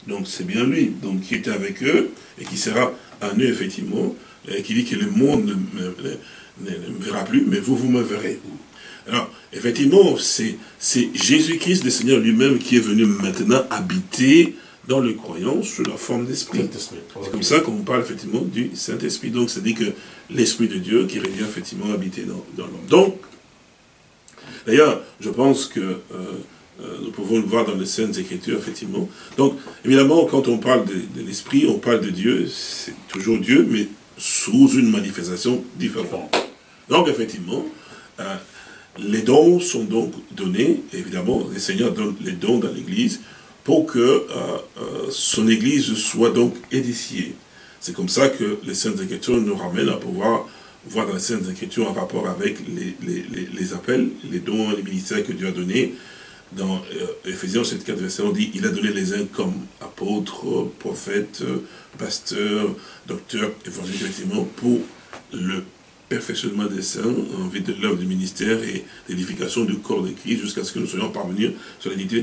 Donc c'est bien lui, donc qui était avec eux, et qui sera en eux, effectivement, et qui dit que le monde ne me, ne, ne me verra plus, mais vous, vous me verrez. Alors, effectivement, c'est Jésus-Christ, le Seigneur lui-même, qui est venu maintenant habiter dans le croyant sous la forme d'esprit. C'est comme ça qu'on parle effectivement du Saint-Esprit. Donc, c'est-à-dire que l'Esprit de Dieu qui revient effectivement habiter dans, dans l'homme. Donc, d'ailleurs, je pense que euh, euh, nous pouvons le voir dans les Saintes Écritures, effectivement. Donc, évidemment, quand on parle de, de l'Esprit, on parle de Dieu, c'est toujours Dieu, mais sous une manifestation différente. Donc, effectivement, euh, les dons sont donc donnés, évidemment, le Seigneur donne les dons dans l'Église pour que euh, euh, son Église soit donc édifiée. C'est comme ça que les Saintes Écritures nous ramènent à pouvoir voir dans les Saintes Écritures en rapport avec les, les, les, les appels, les dons, les ministères que Dieu a donnés. Dans euh, Éphésiens chapitre quatre, verset, on dit, il a donné les uns comme apôtres, prophètes, pasteurs, docteurs, évangélistes, effectivement, pour le perfectionnement des saints, en vue de l'œuvre du ministère et l'édification du corps de Christ, jusqu'à ce que nous soyons parvenus sur l'unité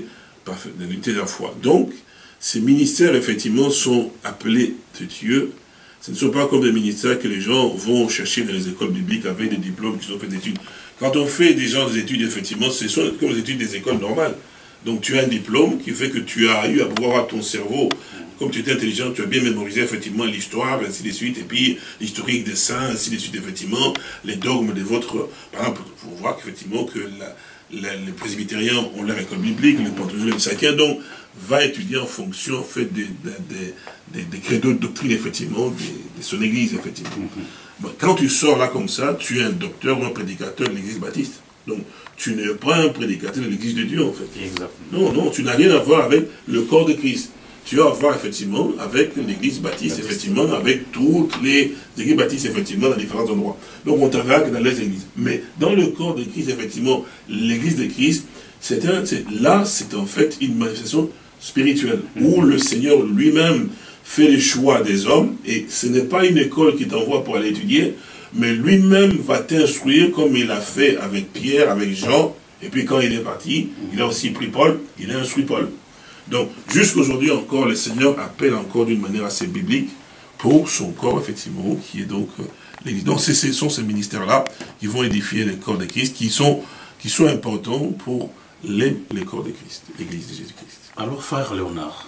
de la foi. Donc, ces ministères, effectivement, sont appelés de Dieu. Ce ne sont pas comme des ministères que les gens vont chercher dans les écoles bibliques avec des diplômes qui sont faits d'études. Quand on fait des gens des études, effectivement, ce sont comme les études des écoles normales. Donc, tu as un diplôme qui fait que tu as eu à pouvoir avoir ton cerveau. Comme tu étais intelligent, tu as bien mémorisé effectivement l'histoire, ainsi de suite, et puis l'historique des saints, ainsi de suite, effectivement, les dogmes de votre... Par exemple, il faut voir qu'effectivement, que la, la, les presbytériens ont leur école biblique, les pentecôtistes, chacun donc va étudier en fonction, en fait, des, des, des, des credos de doctrine, effectivement, de, de son église, effectivement. Bon, quand tu sors là comme ça, tu es un docteur ou un prédicateur de l'église baptiste. Donc, tu n'es pas un prédicateur de l'église de Dieu, en fait. Exactement. Non, non, tu n'as rien à voir avec le corps de Christ. Tu as à voir, effectivement, avec l'église baptiste, effectivement, avec toutes les églises baptistes, effectivement, dans différents endroits. Donc, on t'enverra que dans les églises. Mais dans le corps de Christ, effectivement, l'église de Christ, c'est un, là, c'est en fait une manifestation spirituelle, où le Seigneur lui-même fait les choix des hommes, et ce n'est pas une école qui t'envoie pour aller étudier, mais lui-même va t'instruire comme il a fait avec Pierre, avec Jean, et puis quand il est parti, il a aussi pris Paul, il a instruit Paul. Donc, jusqu'aujourd'hui encore, le Seigneur appelle encore d'une manière assez biblique pour son corps, effectivement, qui est donc euh, l'Église. Donc, ce sont ces ministères-là qui vont édifier les corps de Christ, qui sont, qui sont importants pour les, les corps de Christ, l'Église de Jésus-Christ. Alors, frère Léonard,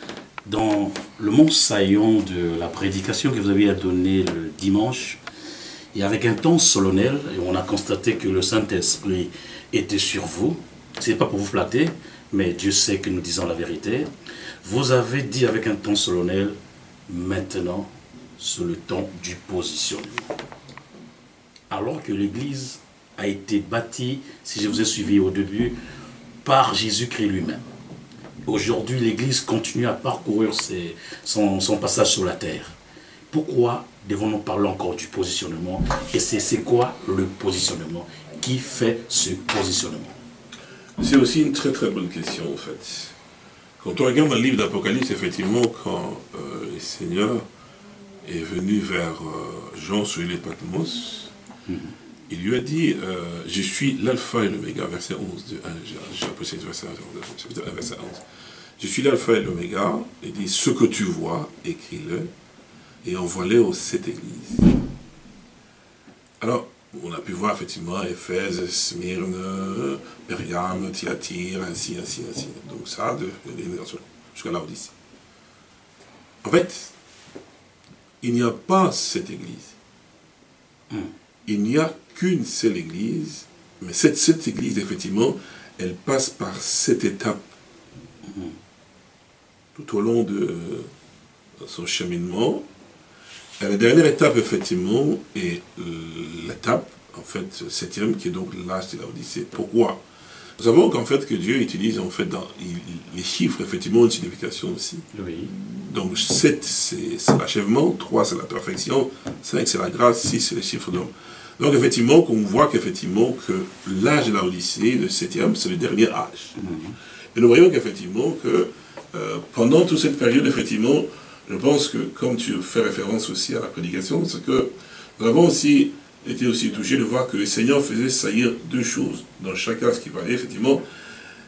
dans le mont saillant de la prédication que vous aviez donné le dimanche, et avec un ton solennel, et on a constaté que le Saint-Esprit était sur vous, ce n'est pas pour vous flatter, mais Dieu sait que nous disons la vérité. Vous avez dit avec un ton solennel, maintenant, c'est le temps du positionnement. Alors que l'Église a été bâtie, si je vous ai suivi au début, par Jésus-Christ lui-même. Aujourd'hui, l'Église continue à parcourir ses, son, son passage sur la terre. Pourquoi devons-nous parler encore du positionnement? Et c'est quoi le positionnement? Qui fait ce positionnement? C'est aussi une très très bonne question, en fait. Quand on regarde dans le livre d'Apocalypse, effectivement, quand euh, le Seigneur est venu vers euh, Jean sur l'île de Patmos, mm-hmm. il lui a dit, euh, je suis l'alpha et l'oméga, verset onze, de, j'ai apprécié ce verset, verset onze. Je suis l'alpha et l'oméga, il dit, ce que tu vois, écris-le, et envoie-le aux sept églises. Alors, on a pu voir effectivement Éphèse, Smyrne, Pergame, Thyatire, ainsi, ainsi, ainsi. Donc ça, de, de, de, jusqu'à Laodicée. En fait, il n'y a pas cette église. Mm. Il n'y a qu'une seule église, mais cette, cette église, effectivement, elle passe par cette étape mm. tout au long de son cheminement. Et la dernière étape, effectivement, est l'étape, en fait, septième, qui est donc l'âge de l'Odyssée. Pourquoi? Nous savons qu'en fait, que Dieu utilise, en fait, dans, il, les chiffres, effectivement, ont une signification aussi. Oui. Donc, sept, c'est l'achèvement, trois, c'est la perfection, cinq, c'est la grâce, six, c'est les chiffres d'homme. Donc, effectivement, on voit qu'effectivement, que l'âge de l'Odyssée, le septième, c'est le dernier âge. Mm-hmm. Et nous voyons qu'effectivement, que euh, pendant toute cette période, effectivement, je pense que, comme tu fais référence aussi à la prédication, c'est que nous avons aussi été aussi touchés de voir que le Seigneur faisait saillir deux choses dans chaque âge qui parlait, effectivement.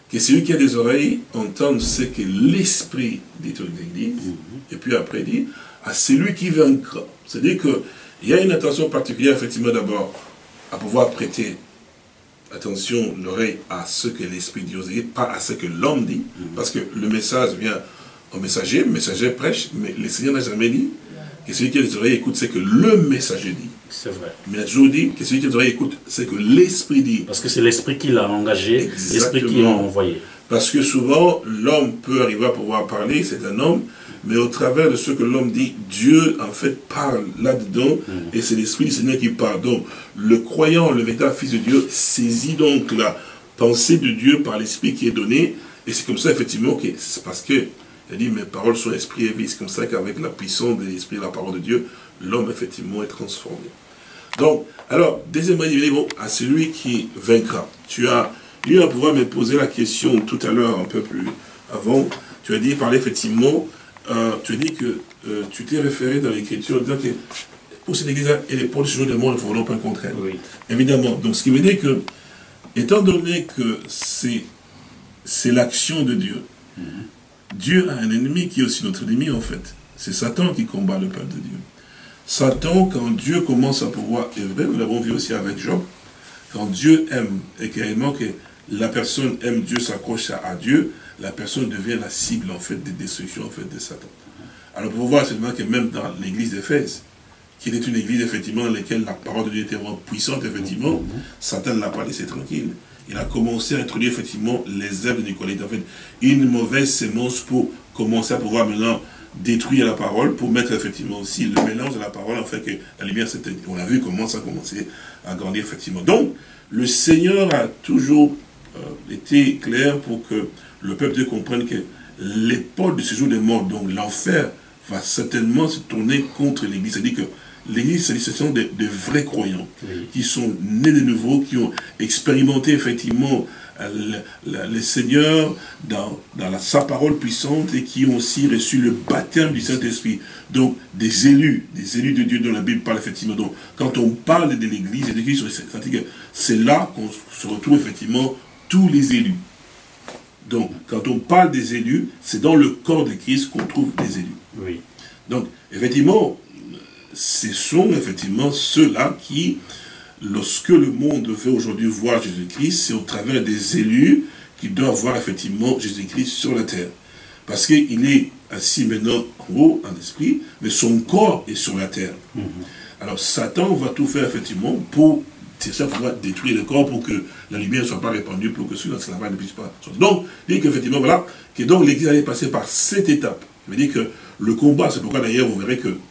que celui qui a des oreilles entende ce que l'Esprit dit aux églises, mm-hmm. et puis après dit, à celui qui vaincra. C'est-à-dire qu'il y a une attention particulière, effectivement, d'abord, à pouvoir prêter attention, l'oreille, à ce que l'Esprit dit aux églises, pas à ce que l'homme dit, mm-hmm. parce que le message vient au messager, le messager prêche, mais le Seigneur n'a jamais dit que celui qui a des oreilles écoute ce que le messager dit. C'est vrai. Mais il a toujours dit que celui qui a des oreilles écoute ce que l'Esprit dit. Parce que c'est l'Esprit qui l'a engagé, l'Esprit qui l'a envoyé. Parce que souvent, l'homme peut arriver à pouvoir parler, c'est un homme, mais au travers de ce que l'homme dit, Dieu, en fait, parle là-dedans, mm. et c'est l'Esprit du Seigneur qui parle. Donc, le croyant, le véritable Fils de Dieu, saisit donc la pensée de Dieu par l'Esprit qui est donné, et c'est comme ça, effectivement, que c'est parce que, il a dit, mes paroles sont esprit et vie. C'est comme ça qu'avec la puissance de l'esprit et la parole de Dieu, l'homme, effectivement, est transformé. Donc, alors, deuxièmement, il dit, bon, à celui qui vaincra. Tu as eu à pouvoir me poser la question tout à l'heure, un peu plus avant. Tu as dit, parler effectivement, euh, tu as dit que euh, tu t'es référé dans l'Écriture en disant que pour cette église et les portes du jour du monde ne feront pas contre elle. Oui. Évidemment. Donc, ce qui veut dire que, étant donné que c'est l'action de Dieu, mm-hmm. Dieu a un ennemi qui est aussi notre ennemi, en fait. C'est Satan qui combat le peuple de Dieu. Satan, quand Dieu commence à pouvoir œuvrer, nous l'avons vu aussi avec Job, quand Dieu aime, et carrément que la personne aime Dieu, s'accroche à Dieu, la personne devient la cible, en fait, des destructions, en fait, de Satan. Alors, pour voir seulement que même dans l'église d'Éphèse, qui était une église, effectivement, dans laquelle la parole de Dieu était vraiment puissante, effectivement, Satan ne l'a pas laissé tranquille. Il a commencé à introduire effectivement les œuvres de Nicolas. En fait, une mauvaise sémence pour commencer à pouvoir maintenant détruire la parole, pour mettre effectivement aussi le mélange de la parole, en fait que la lumière s'était... On a vu comment ça a commencé à grandir effectivement. Donc, le Seigneur a toujours euh, été clair pour que le peuple de Dieu comprenne que les portes de ce jour des morts, donc l'enfer, va certainement se tourner contre l'Église. C'est-à-dire que l'Église, ce sont des, des vrais croyants, oui. qui sont nés de nouveau, qui ont expérimenté effectivement le, le, le Seigneur dans, dans la, sa parole puissante et qui ont aussi reçu le baptême du Saint-Esprit. Donc, des élus, des élus de Dieu dont la Bible parle effectivement. Donc, quand on parle de l'Église, c'est là qu'on se retrouve effectivement tous les élus. Donc, quand on parle des élus, c'est dans le corps de Christ qu'on trouve des élus. Oui. Donc, effectivement, ce sont effectivement ceux-là qui, lorsque le monde veut aujourd'hui voir Jésus-Christ, c'est au travers des élus qui doivent voir effectivement Jésus-Christ sur la terre. Parce qu'il est assis maintenant en haut, en esprit, mais son corps est sur la terre. Mm-hmm. Alors Satan va tout faire effectivement pour pouvoir détruire le corps, pour que la lumière ne soit pas répandue, pour que ceux dans l'esclavage ne puissent pas sortir. Donc, il dit qu'effectivement, voilà, que donc l'Église allait passer par cette étape. Ça veut dire que le combat, c'est pourquoi d'ailleurs vous verrez que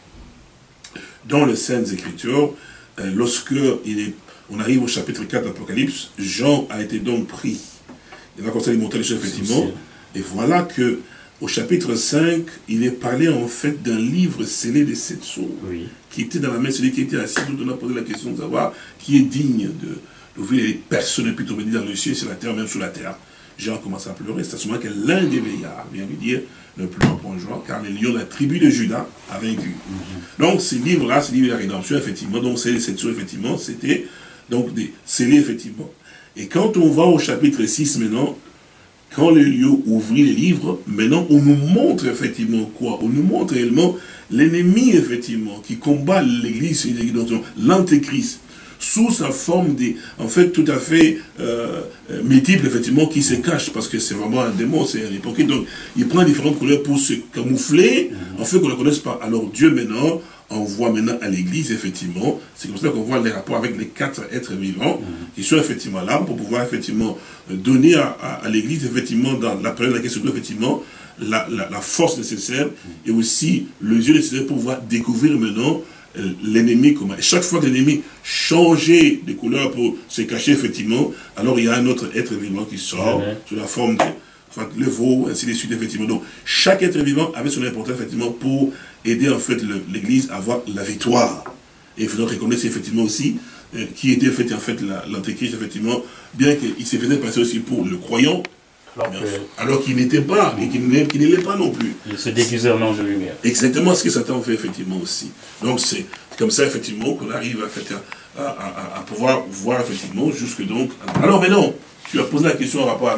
dans les Saintes Écritures, euh, lorsque il est, on arrive au chapitre quatre de l'Apocalypse, Jean a été donc pris. Il va commencer à lui montrer les choses, effectivement. Et voilà que au chapitre cinq, il est parlé en fait d'un livre scellé de sept sceaux, oui. qui était dans la main, celui qui était assis, dont on a posé la question de savoir qui est digne d'ouvrir les personnes et puis de venir dans le ciel, sur la terre, même sous la terre. Jean commence à pleurer. C'est à ce moment que l'un des veillards vient lui dire ne pleure point Jean, car les lions de la tribu de Juda a vaincu. Mm-hmm. Donc, ces livres-là, ces livres de la rédemption, effectivement, donc ces sept sceaux, effectivement, c'était donc des scellés, effectivement. Et quand on va au chapitre six maintenant, quand le lieu ouvrit les livres, maintenant on nous montre effectivement quoi? On nous montre réellement l'ennemi, effectivement, qui combat l'Église, l'Antéchrist, sous sa forme, des, en fait, tout à fait euh, multiple, effectivement, qui se cache, parce que c'est vraiment un démon, c'est un hypocrite. Donc, il prend différentes couleurs pour se camoufler, mmh. en fait, qu'on ne le connaisse pas. Alors, Dieu, maintenant, envoie maintenant à l'Église, effectivement, c'est comme ça qu'on voit les rapports avec les quatre êtres vivants, mmh. qui sont effectivement là, pour pouvoir, effectivement, donner à, à, à l'Église, effectivement, dans la période dans laquelle se trouve, effectivement, la, la, la force nécessaire, mmh. et aussi le yeux nécessaire pour pouvoir découvrir maintenant l'ennemi, comment. Chaque fois que l'ennemi changeait de couleur pour se cacher, effectivement, alors il y a un autre être vivant qui sort, mmh. sous la forme de enfin, le veau, ainsi de suite, effectivement. Donc, chaque être vivant avait son importance, effectivement, pour aider, en fait, l'Église à avoir la victoire. Et il faudrait reconnaître, effectivement, aussi, euh, qui était, en fait, l'Antéchrist, effectivement, bien qu'il se faisait passer aussi pour le croyant, alors, que... alors qu'il n'était pas, et qu'il qu ne l'est pas non plus. Il se déguisait en ange de lumière. Exactement ce que Satan fait, effectivement, aussi. Donc, c'est comme ça, effectivement, qu'on arrive à, fait, à, à, à pouvoir voir, effectivement, jusque donc... Alors, mais non, tu as posé la question en rapport avec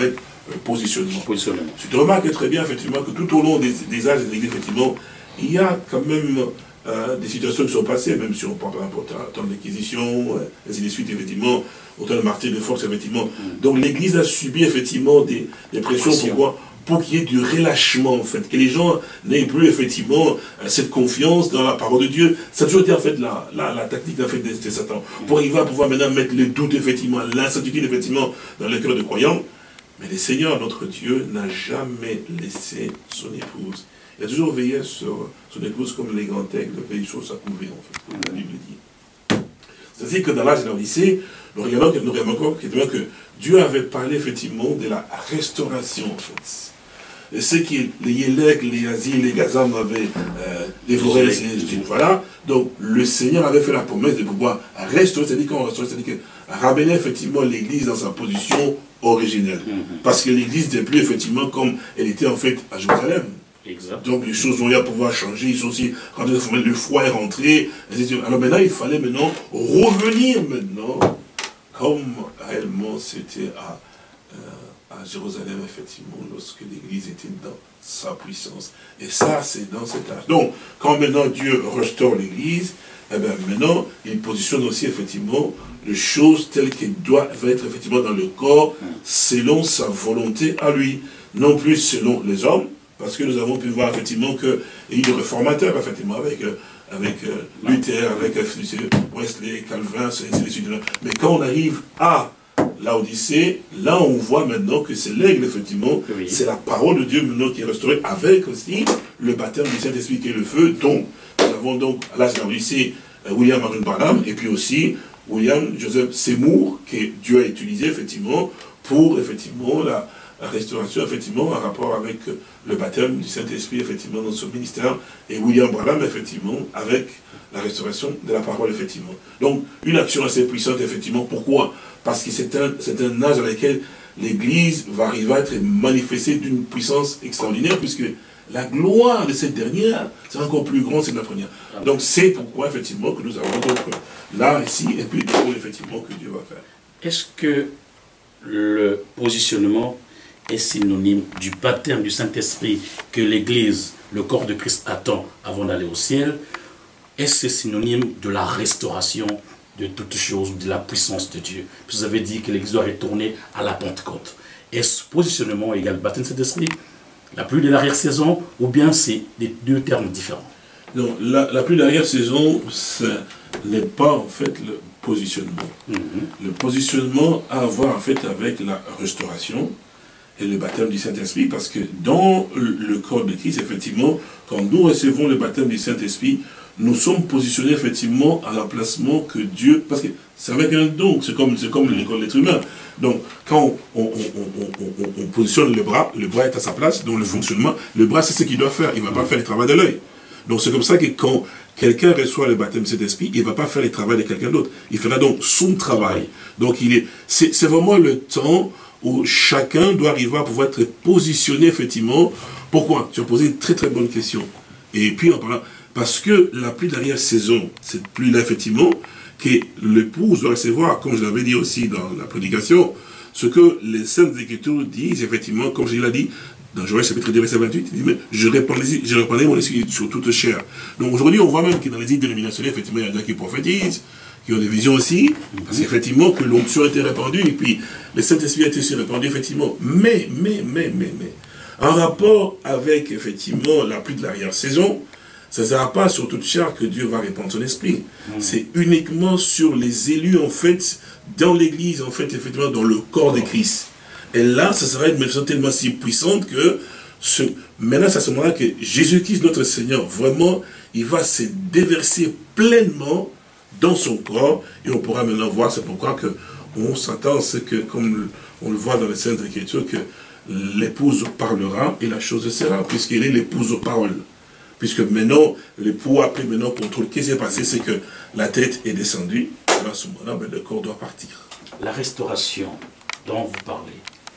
euh, positionnement. Positionnement. Tu te remarques très bien, effectivement, que tout au long des, des âges de l'Église, effectivement, il y a quand même euh, des situations qui sont passées, même si on parle par exemple au temps de l'Inquisition, euh, ainsi de suite, effectivement, au temps de Martin de Fox, effectivement. Mm. Donc l'Église a subi, effectivement, des, des pressions. Pourquoi ? Pour qu'il y ait du relâchement, en fait, que les gens n'aient plus, effectivement, cette confiance dans la parole de Dieu. Ça a toujours été, en fait, la, la, la tactique, en fait, de, de Satan. Pour arriver à pouvoir maintenant mettre le doute, effectivement, l'incertitude, effectivement, dans le cœur de croyants. Mais le Seigneur, notre Dieu, n'a jamais laissé son épouse. Il a toujours veillé sur son épouse comme les grands aigles veillent sur sa couvée, en fait, comme la Bible dit. C'est-à-dire que dans l'âge de l'Odyssée, nous regardons, nous regardons encore que Dieu avait parlé, effectivement, de la restauration, en fait. Et ce qui, les Yélek, les Azil, les Gazam avaient euh, dévoré, voilà. Donc, le Seigneur avait fait la promesse de pouvoir restaurer, c'est-à-dire qu'on restaurait, c'est-à-dire que ramener effectivement l'Église dans sa position originelle. Mm-hmm. Parce que l'Église n'est plus effectivement comme elle était en fait à Jérusalem. Exact. Donc, les choses vont y pouvoir changer, ils sont aussi, le foie est rentré. Alors maintenant, il fallait maintenant revenir maintenant, comme réellement c'était à... Euh, à Jérusalem, effectivement, lorsque l'Église était dans sa puissance. Et ça, c'est dans cet âge. Donc, quand maintenant Dieu restaure l'Église, eh bien maintenant, il positionne aussi, effectivement, les choses telles qu'elles doivent être, effectivement, dans le corps, selon sa volonté à lui, non plus selon les hommes, parce que nous avons pu voir, effectivement, qu'il y a eu des réformateurs, effectivement, avec... Euh, avec euh, Luther, avec euh, Wesley, Calvin, ainsi de suite. Mais quand on arrive à l'Odyssée, là on voit maintenant que c'est l'aigle, effectivement, oui. C'est la parole de Dieu maintenant qui est restaurée, avec aussi le baptême du Saint-Esprit qui est le feu. Donc, nous avons donc à l'âge de l'Odyssée euh, William Marion Branham, et puis aussi William Joseph Seymour, que Dieu a utilisé, effectivement, pour, effectivement, la, la restauration, effectivement, en rapport avec euh, le baptême du Saint-Esprit, effectivement, dans son ministère, et William Branham, effectivement, avec la restauration de la parole, effectivement. Donc, une action assez puissante, effectivement. Pourquoi ? Parce que c'est un, c'est un âge dans lequel l'Église va arriver à être manifestée d'une puissance extraordinaire, puisque la gloire de cette dernière, c'est encore plus grand que la première. Donc, c'est pourquoi, effectivement, que nous avons donc là, ici, et puis, effectivement, que Dieu va faire. Est-ce que le positionnement est synonyme du baptême du Saint-Esprit que l'Église, le corps de Christ, attend avant d'aller au ciel? Est-ce que c'est synonyme de la restauration de toutes choses, de la puissance de Dieu? Vous avez dit que l'Église doit retourner à la Pentecôte. Est-ce positionnement égal baptême de Saint-Esprit, la pluie de l'arrière-saison, ou bien c'est des deux termes différents? Non, la, la pluie de l'arrière-saison, ce n'est pas en fait le positionnement. Mm-hmm. Le positionnement a à voir en fait avec la restauration et le baptême du Saint-Esprit, parce que dans le corps de Christ, effectivement, quand nous recevons le baptême du Saint-Esprit, nous sommes positionnés effectivement à l'emplacement que Dieu... Parce que c'est avec un don, c'est comme, c'est comme l'être humain. Donc, quand on, on, on, on, on positionne le bras, le bras est à sa place, donc le fonctionnement, le bras c'est ce qu'il doit faire, il ne va pas faire le travail de l'œil. Donc c'est comme ça que quand quelqu'un reçoit le baptême de cet esprit, il ne va pas faire le travail de quelqu'un d'autre. Il fera donc son travail. Donc il est, c'est, c'est vraiment le temps où chacun doit arriver à pouvoir être positionné effectivement. Pourquoi? Tu as posé une très très bonne question. Et puis en parlant... Parce que la pluie de l'arrière-saison, cette pluie-là, effectivement, que l'épouse doit recevoir, comme je l'avais dit aussi dans la prédication, ce que les Saintes Écritures disent, effectivement, comme je l'ai dit, dans Joël chapitre deux, verset vingt-huit, il dit, mais je répandrai, je répandrai mon esprit sur toute chair. Donc aujourd'hui, on voit même que dans les îles dénominationnelles, effectivement, il y a des gens qui prophétisent, qui ont des visions aussi, parce qu'effectivement, que l'onction a été répandue, et puis le Saint-Esprit a été aussi répandu, effectivement. Mais, mais, mais, mais, mais, en rapport avec, effectivement, la pluie de l'arrière-saison, ça ne sera pas sur toute chair que Dieu va répandre son esprit. Mmh. C'est uniquement sur les élus, en fait, dans l'église, en fait, effectivement, dans le corps de Christ. Et là, ça sera une manifestation tellement si puissante que, ce... maintenant, c'est à ce moment-là que Jésus-Christ, notre Seigneur, vraiment, il va se déverser pleinement dans son corps, et on pourra maintenant voir, c'est pourquoi que on s'attend, c'est que, comme on le voit dans les Saintes Écritures, que l'épouse parlera, et la chose sera, puisqu'il est l'épouse aux paroles. Puisque maintenant, l'époux a pris maintenant contrôle. Qu'est-ce qui s'est passé? C'est que la tête est descendue. Et à ce moment-là, ben, le corps doit partir. La restauration dont vous parlez,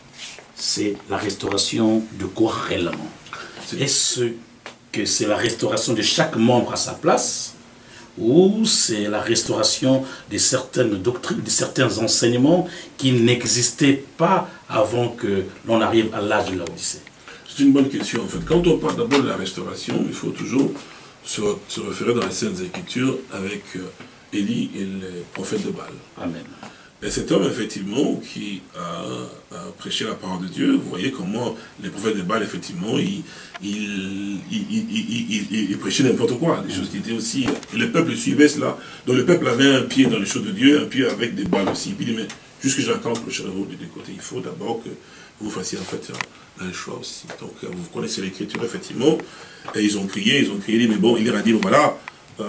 c'est la restauration de quoi réellement? Est-ce que c'est la restauration de chaque membre à sa place? ou c'est la restauration de certaines doctrines, de certains enseignements qui n'existaient pas avant que l'on arrive à l'âge de l'Odyssée? C'est une bonne question en fait. Quand on parle d'abord de la restauration, il faut toujours se, se référer dans les Saintes Écritures avec euh, Élie et les prophètes de Baal. Amen. Et cet homme, effectivement, qui a, a prêché la parole de Dieu, vous voyez comment les prophètes de Baal, effectivement, ils, ils, ils, ils, ils, ils prêchaient n'importe quoi, des choses qui étaient aussi... Et le peuple suivait cela. Donc le peuple avait un pied dans les choses de Dieu, un pied avec des balles aussi. Puis il dit, mais jusque j'accorde prêcherez-vous des deux côtés. Il faut d'abord que vous fassiez en fait un, un choix aussi. Donc vous connaissez l'écriture, effectivement. Et ils ont crié, ils ont crié, mais bon, il leur a dit, bon voilà... Euh,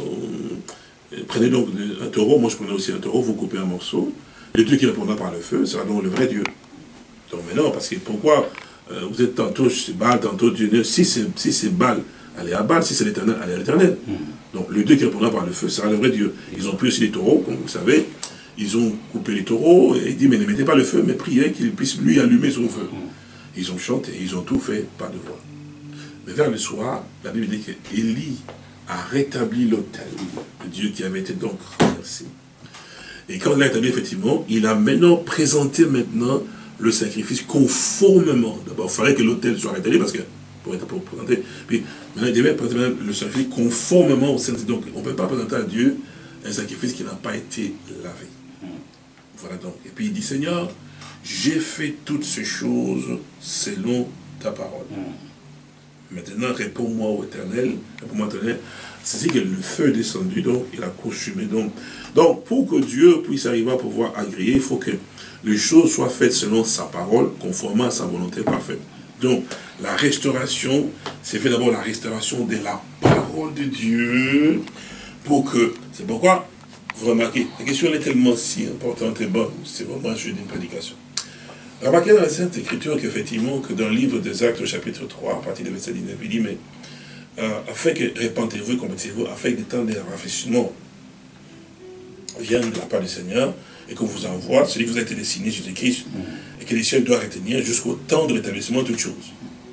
prenez donc un taureau, moi je prenais aussi un taureau, vous coupez un morceau, le Dieu qui répondra par le feu sera donc le vrai Dieu. Donc mais non, parce que pourquoi euh, vous êtes tantôt Baal, tantôt Dieu, si c'est si Baal, allez à Baal, si c'est l'Éternel, allez à l'Éternel. Mm. Donc le Dieu qui répondra par le feu sera le vrai Dieu. Ils ont pris aussi les taureaux, comme vous savez, ils ont coupé les taureaux, et il dit, mais ne mettez pas le feu, mais priez qu'il puisse lui allumer son feu. Mm. Ils ont chanté, ils ont tout fait, pas de voix. Mais vers le soir, la Bible dit qu'Élie a rétabli l'autel de Dieu qui avait été donc renversé. Et quand il l'a rétabli, effectivement, il a maintenant présenté maintenant le sacrifice conformément. D'abord, il fallait que l'autel soit rétabli parce que, pour être pour présenter, puis maintenant il devait présenter le sacrifice conformément au Saint-Esprit. Donc, on ne peut pas présenter à Dieu un sacrifice qui n'a pas été lavé. Voilà donc. Et puis il dit, Seigneur, j'ai fait toutes ces choses selon ta parole. Maintenant, réponds-moi au Éternel, réponds-moi au Éternel. C'est-à-dire que le feu est descendu, donc il a consumé. Donc, donc, pour que Dieu puisse arriver à pouvoir agréer, il faut que les choses soient faites selon sa parole, conformément à sa volonté parfaite. Donc, la restauration, c'est fait d'abord la restauration de la parole de Dieu, pour que, c'est pourquoi, vous remarquez, la question elle est tellement si importante et bonne, c'est vraiment un sujet d'une prédication. Remarquez dans la Sainte Écriture qu'effectivement, que dans le livre des Actes, au chapitre trois, à partir du verset dix-neuf, il dit, mais euh, afin que répentez-vous et convertissez-vous, afin que des temps de rafraîchissement viennent de la part du Seigneur, et qu'on vous envoie, celui qui vous a été destiné, Jésus-Christ, et que les ciels doivent retenir jusqu'au temps de rétablissement de toutes choses.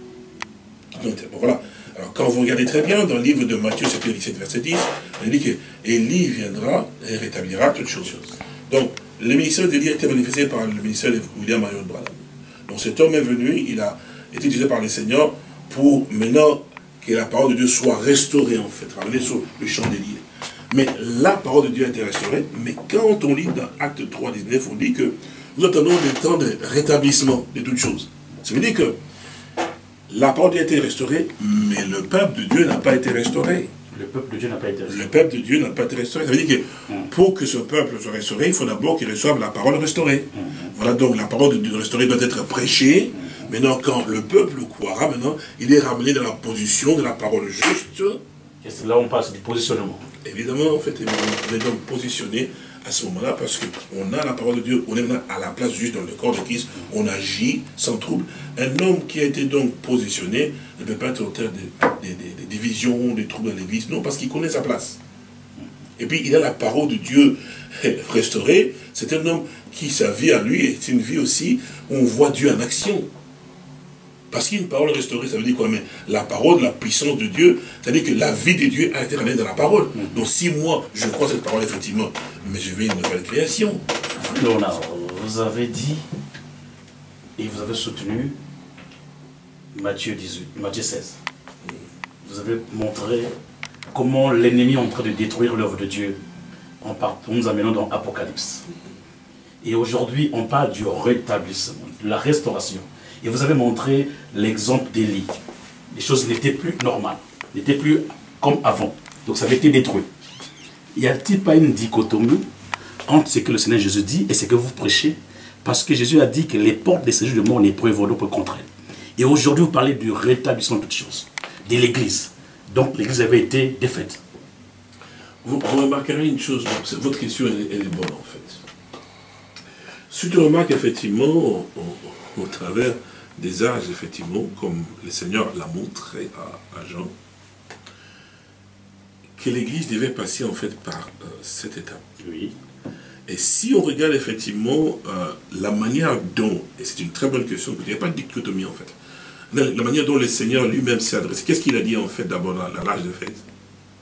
Donc, bon, voilà. Alors, quand vous regardez très bien dans le livre de Matthieu, chapitre dix-sept, verset dix, il dit que Élie viendra et rétablira toutes choses. Donc, le ministère d'Élie a été manifesté par le ministère de William Marion Branham. Donc cet homme est venu, il a été utilisé par le Seigneur pour maintenant que la parole de Dieu soit restaurée en fait, ramenée sur le champ d'Élie. Mais la parole de Dieu a été restaurée, mais quand on lit dans Acte trois, dix-neuf, on dit que nous attendons des temps de rétablissement de toutes choses. Ça veut dire que la parole de Dieu a été restaurée, mais le peuple de Dieu n'a pas été restauré. Le peuple de Dieu n'a pas été restauré. Le peuple de Dieu n'a pas été restauré. Ça veut dire que mmh. pour que ce peuple soit restauré, il faut d'abord qu'il reçoive la parole restaurée. Mmh. Voilà donc la parole de Dieu restaurée doit être prêchée. Mmh. Maintenant, quand le peuple croira, maintenant, il est ramené dans la position de la parole juste. Et là, on passe du positionnement. Évidemment, en fait, on est donc positionné à ce moment-là parce qu'on a la parole de Dieu, on est maintenant à la place juste dans le corps de Christ, on agit sans trouble. Un homme qui a été donc positionné ne peut pas être auteur de, de, de, de divisions, de troubles dans l'église, non, parce qu'il connaît sa place. Et puis il a la parole de Dieu restaurée, c'est un homme qui, sa vie à lui, est une vie aussi où on voit Dieu en action. Parce qu'il y a une parole restaurée, ça veut dire quoi? Mais la parole, la puissance de Dieu, c'est-à-dire que la vie de Dieu a été ramenée dans la parole. Mm-hmm. Donc si moi, je crois cette parole, effectivement, mais je vais une nouvelle création. Léonard, vous avez dit, et vous avez soutenu, Matthieu dix-huit, Matthieu seize. Mm. Vous avez montré comment l'ennemi est en train de détruire l'œuvre de Dieu en, part, en nous amenant dans Apocalypse. Mm-hmm. Et aujourd'hui, on parle du rétablissement, de la restauration. Et vous avez montré l'exemple d'Élie. Les choses n'étaient plus normales, n'étaient plus comme avant. Donc ça avait été détruit. Y a-t-il pas une dichotomie entre ce que le Seigneur Jésus dit et ce que vous prêchez? Parce que Jésus a dit que les portes des séjours de mort n'est prévaudant pour contre elle. Et aujourd'hui, vous parlez du rétablissement de toutes choses, de l'Église. Donc l'Église avait été défaite. Vous, vous remarquerez une chose, votre question elle, elle est bonne en fait. Si tu remarques effectivement, au, au, au travers des âges, effectivement, comme le Seigneur l'a montré à, à Jean, que l'Église devait passer en fait par euh, cette étape. Oui. Et si on regarde effectivement euh, la manière dont, et c'est une très bonne question, il n'y a pas de dichotomie en fait, la, la manière dont le Seigneur lui-même s'est adressé, qu'est-ce qu'il a dit en fait d'abord dans l'âge de fête?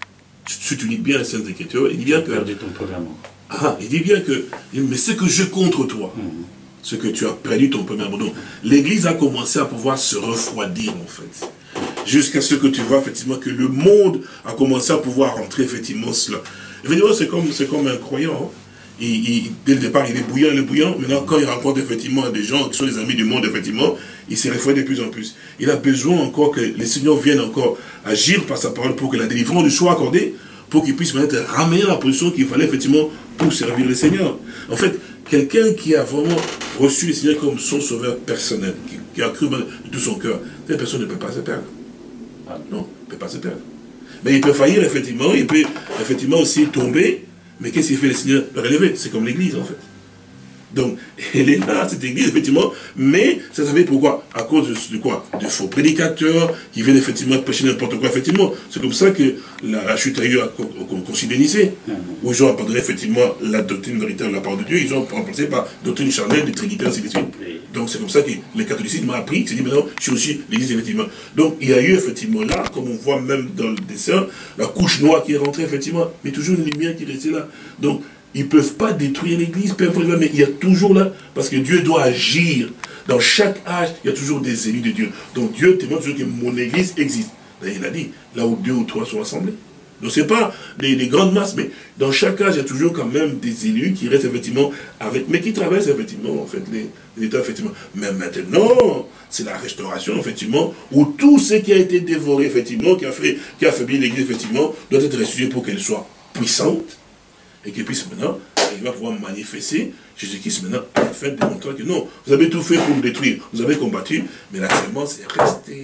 si tu lis bien les Saintes Écritures, il dit bien que... Perdu ton premier amour. Ah, il dit bien que, mais ce que je contre toi, mm-hmm. ce que tu as perdu ton premier amour. Donc, l'Église a commencé à pouvoir se refroidir, en fait. Jusqu'à ce que tu vois, effectivement, que le monde a commencé à pouvoir rentrer, effectivement, cela. Effectivement, c'est comme, c'est comme un croyant. Hein. Il, il, dès le départ, il est bouillant, il est bouillant. Maintenant, quand il rencontre, effectivement, des gens qui sont les amis du monde, effectivement, il se refroidit de plus en plus. Il a besoin encore que les Seigneurs viennent encore agir par sa parole pour que la délivrance lui soit accordée, pour qu'il puisse être ramené à la position qu'il fallait, effectivement, pour servir le Seigneur. En fait, quelqu'un qui a vraiment reçu le Seigneur comme son sauveur personnel, qui, qui a cru de tout son cœur, cette personne ne peut pas se perdre. Ah, non, il ne peut pas se perdre. Mais il peut faillir, effectivement, il peut effectivement aussi tomber, mais qu'est-ce qu'il fait le Seigneur? Le relever. C'est comme l'Église, en fait. Donc, elle est là, cette Église, effectivement, mais ça savait pourquoi? À cause de, de quoi? De faux prédicateurs qui viennent effectivement prêcher n'importe quoi, effectivement. C'est comme ça que la, la chute a eu au Concile de Nicée, où ils ont abandonné effectivement la doctrine véritable de la parole de Dieu, ils ont remplacé par doctrine charnelle, des trinitaires, ainsi de suite. Donc c'est comme ça que le catholicisme a appris, c'est dit maintenant, je suis aussi l'Église, effectivement. Donc il y a eu effectivement là, comme on voit même dans le dessin, la couche noire qui est rentrée, effectivement, mais toujours une lumière qui est restée là. Donc, ils ne peuvent pas détruire l'Église, mais il y a toujours là, parce que Dieu doit agir. Dans chaque âge, il y a toujours des élus de Dieu. Donc Dieu témoigne toujours que mon Église existe. Il a dit, là où deux ou trois sont assemblés. Donc ce n'est pas les, les grandes masses, mais dans chaque âge, il y a toujours quand même des élus qui restent effectivement avec, mais qui traversent effectivement, en fait, les, les états, effectivement. Mais maintenant, c'est la restauration, effectivement, où tout ce qui a été dévoré, effectivement, qui a fait, qui a affaibli l'Église, effectivement, doit être restitué pour qu'elle soit puissante. Et qu'il puisse maintenant, il va pouvoir manifester Jésus-Christ maintenant à la fin, démontrant que non, vous avez tout fait pour le détruire, vous avez combattu, mais la sémence est restée.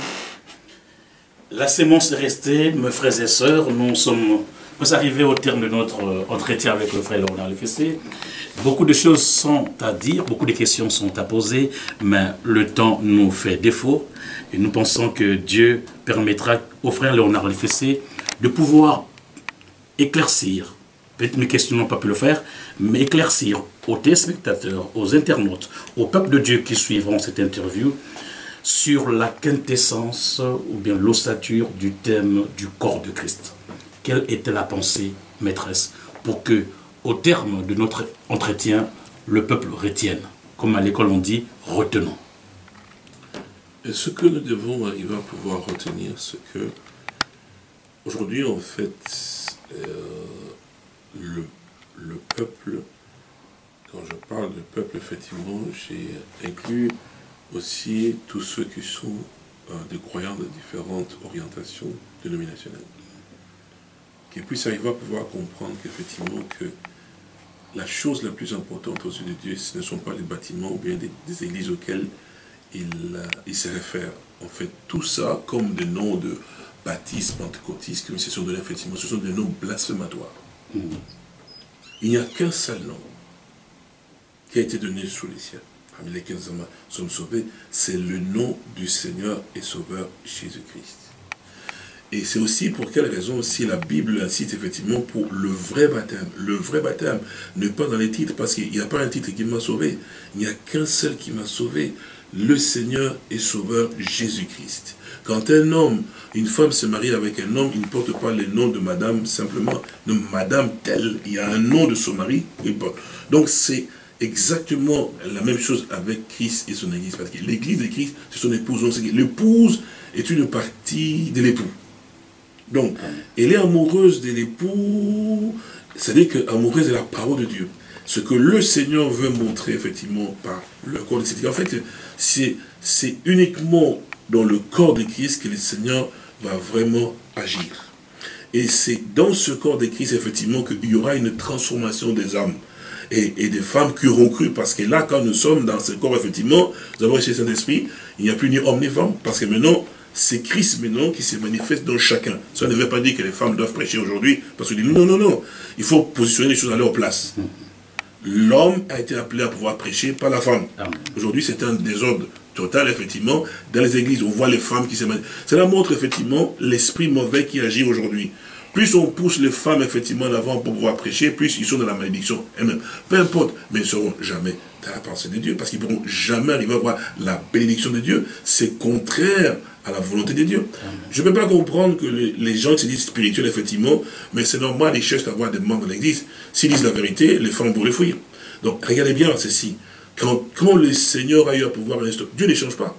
La sémence est restée, mes frères et sœurs, nous sommes nous arrivés au terme de notre entretien avec le frère Léonard Lefessé. Beaucoup de choses sont à dire, beaucoup de questions sont à poser, mais le temps nous fait défaut. Et nous pensons que Dieu permettra au frère Léonard Lefessé de pouvoir éclaircir. Peut-être une question n'ont pas pu le faire, mais éclaircir aux téléspectateurs, aux internautes, au peuple de Dieu qui suivront cette interview sur la quintessence ou bien l'ossature du thème du corps de Christ. Quelle était la pensée maîtresse pour que, au terme de notre entretien, le peuple retienne? Comme à l'école on dit, retenons. Et ce que nous devons arriver à pouvoir retenir, c'est que aujourd'hui, en fait, euh, Le, le peuple, quand je parle de peuple, effectivement, j'ai inclus aussi tous ceux qui sont euh, des croyants de différentes orientations dénominationnelles. Qu'ils puissent arriver à pouvoir comprendre qu'effectivement, que la chose la plus importante aux yeux de Dieu, ce ne sont pas les bâtiments ou bien des, des églises auxquelles il, euh, il se réfère. En fait, tout ça, comme des noms de baptisme, pentecôtisme, comme ce sont donnés, effectivement, ce sont des noms blasphématoires. Mmh. Il n'y a qu'un seul nom qui a été donné sous les cieux, parmi lesquels nous sommes sauvés, c'est le nom du Seigneur et Sauveur Jésus-Christ. Et c'est aussi pour quelle raison aussi la Bible insiste effectivement pour le vrai baptême. Le vrai baptême n'est pas dans les titres, parce qu'il n'y a pas un titre qui m'a sauvé. Il n'y a qu'un seul qui m'a sauvé, le Seigneur et Sauveur Jésus-Christ. Quand un homme, une femme se marie avec un homme, il ne porte pas le nom de madame simplement, de madame telle, il y a un nom de son mari, il porte. Donc c'est exactement la même chose avec Christ et son église, parce que l'église de Christ, c'est son épouse. Donc l'épouse est une partie de l'époux. Donc, elle est amoureuse de l'époux, c'est-à-dire qu'amoureuse de la parole de Dieu. Ce que le Seigneur veut montrer, effectivement, par le corps de Christ. En fait, c'est uniquement dans le corps de Christ que le Seigneur va vraiment agir. Et c'est dans ce corps de Christ, effectivement, qu'il y aura une transformation des âmes et, et des femmes qui auront cru. Parce que là, quand nous sommes dans ce corps, effectivement, nous avons reçu Saint-Esprit, il n'y a plus ni homme ni femme. Parce que maintenant, c'est Christ maintenant qui se manifeste dans chacun. Ça ne veut pas dire que les femmes doivent prêcher aujourd'hui, parce que non, non, non. Il faut positionner les choses à leur place. L'homme a été appelé à pouvoir prêcher, pas la femme. Aujourd'hui, c'est un désordre total, effectivement. Dans les églises, on voit les femmes qui se manifestent. Cela montre, effectivement, l'esprit mauvais qui agit aujourd'hui. Plus on pousse les femmes, effectivement, en avant pour pouvoir prêcher, plus ils sont dans la malédiction elles-mêmes. Peu importe, mais ils ne seront jamais dans la pensée de Dieu, parce qu'ils ne pourront jamais arriver à voir la bénédiction de Dieu. C'est contraire à la volonté de Dieu. Je ne peux pas comprendre que les, les gens qui se disent spirituels, effectivement, mais c'est normal, ils cherchent à avoir des membres de l'église. S'ils disent la vérité, les femmes pourraient fuir. Donc, regardez bien ceci. Quand, quand le Seigneur a eu à pouvoir instaurer, Dieu ne change pas.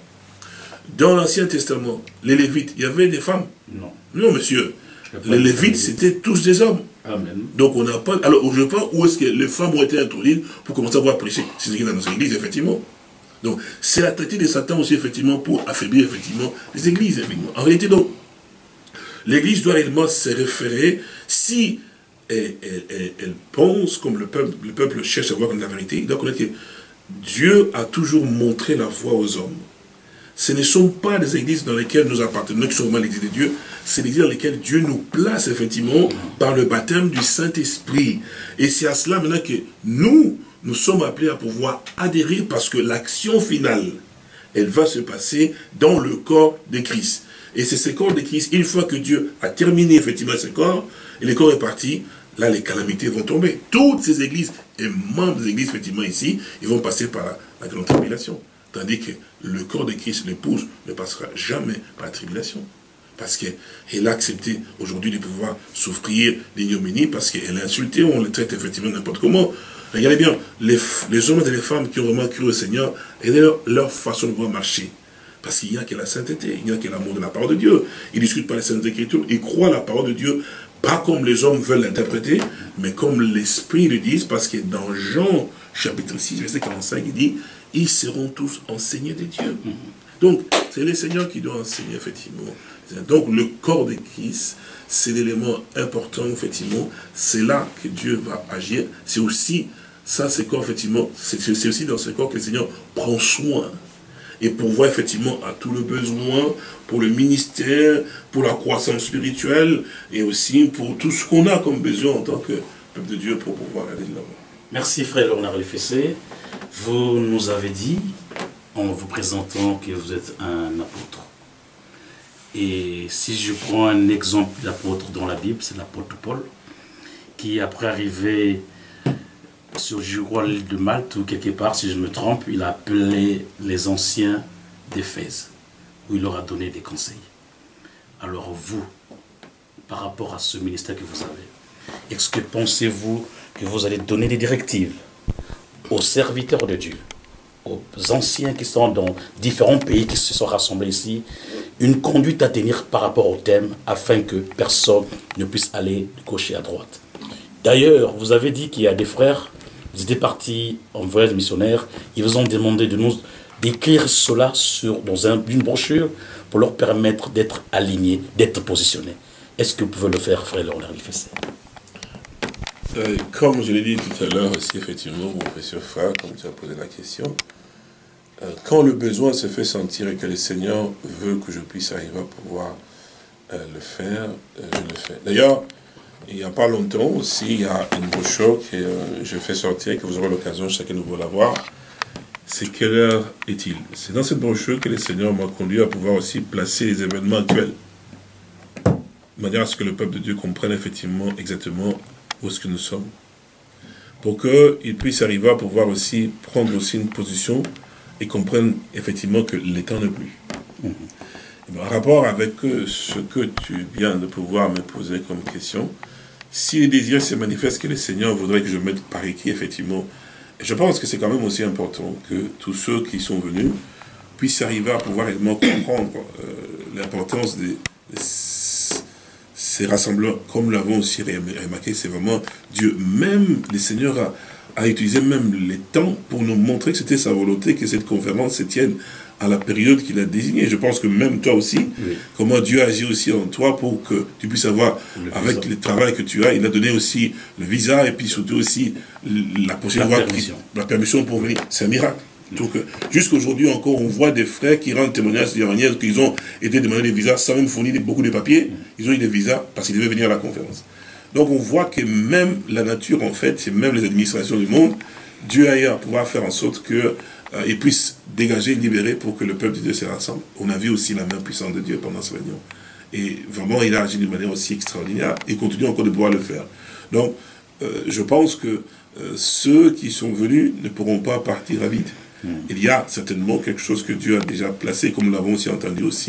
Dans l'Ancien Testament, les Lévites, il y avait des femmes? Non. Non, monsieur. Les Lévites, c'était tous des hommes. Amen. Donc, on n'a pas... Alors, je pense où est-ce que les femmes ont été introduites pour commencer à voir prêcher. C'est ce qu'il y a dans nos églises, effectivement. Donc, c'est la tactique de Satan aussi, effectivement, pour affaiblir, effectivement, les églises, effectivement. En réalité, donc, l'église doit réellement se référer, si elle, elle, elle, elle pense, comme le peuple, le peuple cherche à voir comme la vérité, il doit connaître que Dieu a toujours montré la voie aux hommes. Ce ne sont pas des églises dans lesquelles nous appartenons, qui sont vraiment l'église de Dieu, c'est l'église dans lesquelles Dieu nous place, effectivement, par le baptême du Saint-Esprit. Et c'est à cela maintenant que nous, nous sommes appelés à pouvoir adhérer, parce que l'action finale, elle va se passer dans le corps de Christ. Et c'est ce corps de Christ, une fois que Dieu a terminé effectivement ce corps, et le corps est parti, là les calamités vont tomber. Toutes ces églises et membres des églises, effectivement ici, ils vont passer par la, la grande tribulation. Tandis que le corps de Christ, l'épouse, ne passera jamais par la tribulation. Parce qu'elle a accepté aujourd'hui de pouvoir souffrir l'ignominie, parce qu'elle a insulté, on le traite effectivement n'importe comment. Regardez bien, les, les hommes et les femmes qui ont vraiment cru au Seigneur, et leur, leur façon de voir marcher. Parce qu'il n'y a que la sainteté, il n'y a que l'amour de la parole de Dieu. Ils ne discutent pas les Saintes Écritures, ils croient la parole de Dieu, pas comme les hommes veulent l'interpréter, mais comme l'Esprit le dit, parce que dans Jean, chapitre six, verset quarante-cinq, il dit, ils seront tous enseignés de Dieu. Donc, c'est le Seigneur qui doit enseigner, effectivement. Donc, le corps de Christ, c'est l'élément important, effectivement. C'est là que Dieu va agir. C'est aussi, ça, c'est corps, effectivement, c'est aussi dans ce corps que le Seigneur prend soin. Et pour voir, effectivement, à tout le besoin, pour le ministère, pour la croissance spirituelle, et aussi pour tout ce qu'on a comme besoin en tant que peuple de Dieu pour pouvoir aller de l'avant. Merci, frère Léonard Lefessé. Vous nous avez dit, en vous présentant, que vous êtes un apôtre. Et si je prends un exemple d'apôtre dans la Bible, c'est l'apôtre Paul, qui après arriver sur je crois l'île de Malte, ou quelque part, si je me trompe, il a appelé les anciens d'Éphèse, où il leur a donné des conseils. Alors vous, par rapport à ce ministère que vous avez, est-ce que pensez-vous que vous allez donner des directives aux serviteurs de Dieu, aux anciens qui sont dans différents pays qui se sont rassemblés ici, une conduite à tenir par rapport au thème, afin que personne ne puisse aller de gauche à droite? D'ailleurs, vous avez dit qu'il y a des frères, vous étiez partis en voyage missionnaire, ils vous ont demandé de nous d'écrire cela sur, dans un, une brochure pour leur permettre d'être alignés, d'être positionnés. Est-ce que vous pouvez le faire, frère Léonard Lefessé? euh, Comme je l'ai dit tout à l'heure aussi, effectivement, mon précieux frère, comme tu as posé la question, euh, quand le besoin se fait sentir et que le Seigneur veut que je puisse arriver à pouvoir euh, le faire, euh, je le fais. D'ailleurs, il n'y a pas longtemps aussi, il y a une brochure que euh, je fais sortir, que vous aurez l'occasion chacun de vous la voir. C'est quelle heure est-il? C'est dans cette brochure que le Seigneur m'a conduit à pouvoir aussi placer les événements actuels. De manière à ce que le peuple de Dieu comprenne effectivement exactement où est-ce que nous sommes. Pour qu'il puisse arriver à pouvoir aussi prendre aussi une position et comprenne effectivement que le temps n'est plus. Mm-hmm. En rapport avec ce que tu viens de pouvoir me poser comme question, si le désir se manifeste que le Seigneur voudrait que je mette par écrit, effectivement, je pense que c'est quand même aussi important que tous ceux qui sont venus puissent arriver à pouvoir réellement comprendre euh, l'importance de, de ces rassemblements. Comme nous l'avons aussi remarqué, c'est vraiment Dieu. Même le Seigneur a, a utilisé même les temps pour nous montrer que c'était sa volonté que cette conférence se tienne à la période qu'il a désignée. Je pense que même toi aussi, oui. Comment Dieu agit aussi en toi pour que tu puisses avoir, le avec visa. Le travail que tu as, il a donné aussi le visa et puis surtout aussi la possibilité la permission. la permission pour venir. C'est un miracle. Oui. Donc, jusqu'aujourd'hui encore, on voit des frères qui rendent témoignage de manière qu'ils ont été demandés des visas sans même fournir beaucoup de papiers. Oui. Ils ont eu des visas parce qu'ils devaient venir à la conférence. Donc, on voit que même la nature, en fait, c'est même les administrations du monde, Dieu a eu à pouvoir faire en sorte que Euh, et puisse dégager, libérer pour que le peuple de Dieu se rassemble. On a vu aussi la main puissante de Dieu pendant ce réunion. Et vraiment, il a agi d'une manière aussi extraordinaire et continue encore de pouvoir le faire. Donc, euh, je pense que euh, ceux qui sont venus ne pourront pas partir à vide. Mm. Il y a certainement quelque chose que Dieu a déjà placé, comme nous l'avons aussi entendu aussi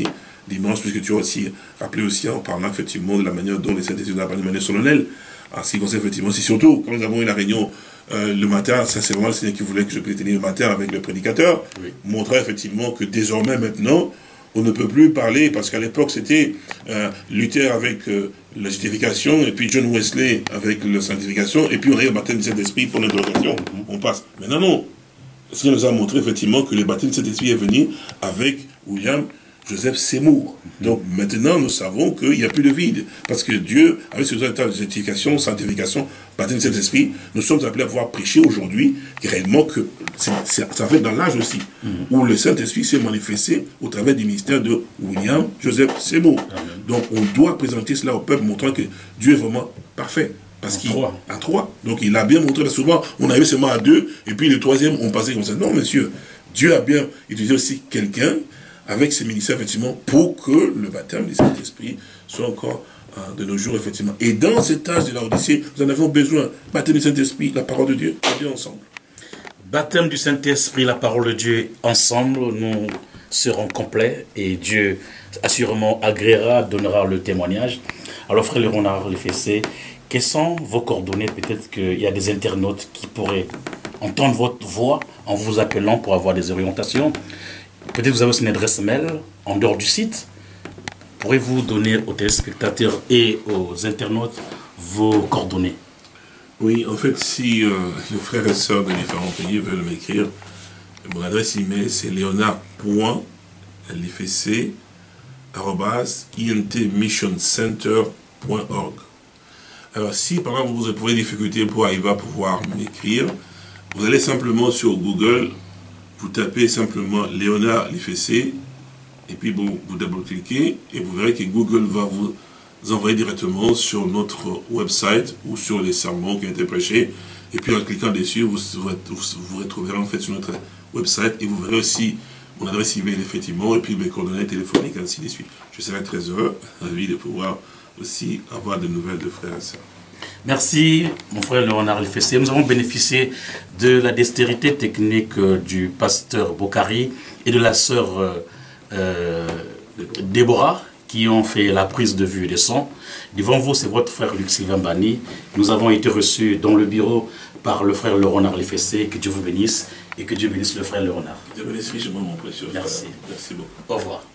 dimanche, puisque tu as aussi rappelé aussi en parlant effectivement de la manière dont les Saint-Esprit ont parlé de manière solennelle. En ce qui concerne effectivement, c'est surtout quand nous avons eu la réunion euh, le matin, ça c'est vraiment le Seigneur qui voulait que je puisse tenir le matin avec le prédicateur, oui. Montrer effectivement que désormais maintenant, on ne peut plus parler, parce qu'à l'époque c'était euh, Luther avec euh, la justification, et puis John Wesley avec la sanctification, et puis on a eu le baptême du Saint-Esprit pour l'interrogation, mm-hmm. On passe. Maintenant non, le Seigneur nous a montré effectivement que le baptême du Saint-Esprit est venu avec William Joseph Seymour. Mm-hmm. Donc maintenant nous savons qu'il n'y a plus de vide, parce que Dieu, avec ses états de justification, sanctification, baptême du Saint-Esprit, nous sommes appelés à pouvoir prêcher aujourd'hui réellement que c'est, c'est, ça fait dans l'âge aussi, mm-hmm. Où le Saint-Esprit s'est manifesté au travers du ministère de William Joseph Seymour. Mm-hmm. Donc on doit présenter cela au peuple, montrant que Dieu est vraiment parfait. Parce qu'il a trois. Donc il a bien montré, souvent on arrive seulement à deux, et puis le troisième on passait comme ça. Non monsieur, Dieu a bien utilisé aussi quelqu'un avec ses ministères, effectivement, pour que le baptême du Saint-Esprit soit encore euh, de nos jours, effectivement. Et dans cet âge de la Odyssée, nous en avons besoin. Baptême du Saint-Esprit, la parole de Dieu, Dieu ensemble. Baptême du Saint-Esprit, la parole de Dieu, ensemble, nous serons complets et Dieu assurément agréera, donnera le témoignage. Alors, frère Léonard Lefessé, quelles sont vos coordonnées? Peut-être qu'il y a des internautes qui pourraient entendre votre voix en vous appelant pour avoir des orientations. Peut-être que vous avez aussi une adresse mail en dehors du site. Pourrez-vous donner aux téléspectateurs et aux internautes vos coordonnées? Oui, en fait, si euh, les frères et sœurs de différents pays veulent m'écrire, mon adresse email c'est léonard point lefessé arobase i n t mission center point org. Alors, si par exemple vous avez des difficultés pour arriver à pouvoir m'écrire, vous allez simplement sur Google. Vous tapez simplement Léonard Lefessé, et puis bon, vous double-cliquez, et vous verrez que Google va vous envoyer directement sur notre website ou sur les sermons qui ont été prêchés. Et puis en cliquant dessus, vous vous, vous retrouverez en fait sur notre website, et vous verrez aussi mon adresse email, effectivement, et puis mes coordonnées téléphoniques, ainsi de suite. Je serai très heureux, ravi de pouvoir aussi avoir des nouvelles de frères et sœurs. Merci, mon frère Léonard Lefessé. Nous avons bénéficié de la dextérité technique du pasteur Bokari et de la sœur euh, euh, Déborah qui ont fait la prise de vue des sons. Devant vous, c'est votre frère Luc Sylvain Bani. Nous avons été reçus dans le bureau par le frère Léonard Lefessé. Que Dieu vous bénisse et que Dieu bénisse le frère Léonard. Dieu bénisse richement mon précieux frère. Merci. Merci beaucoup. Au revoir.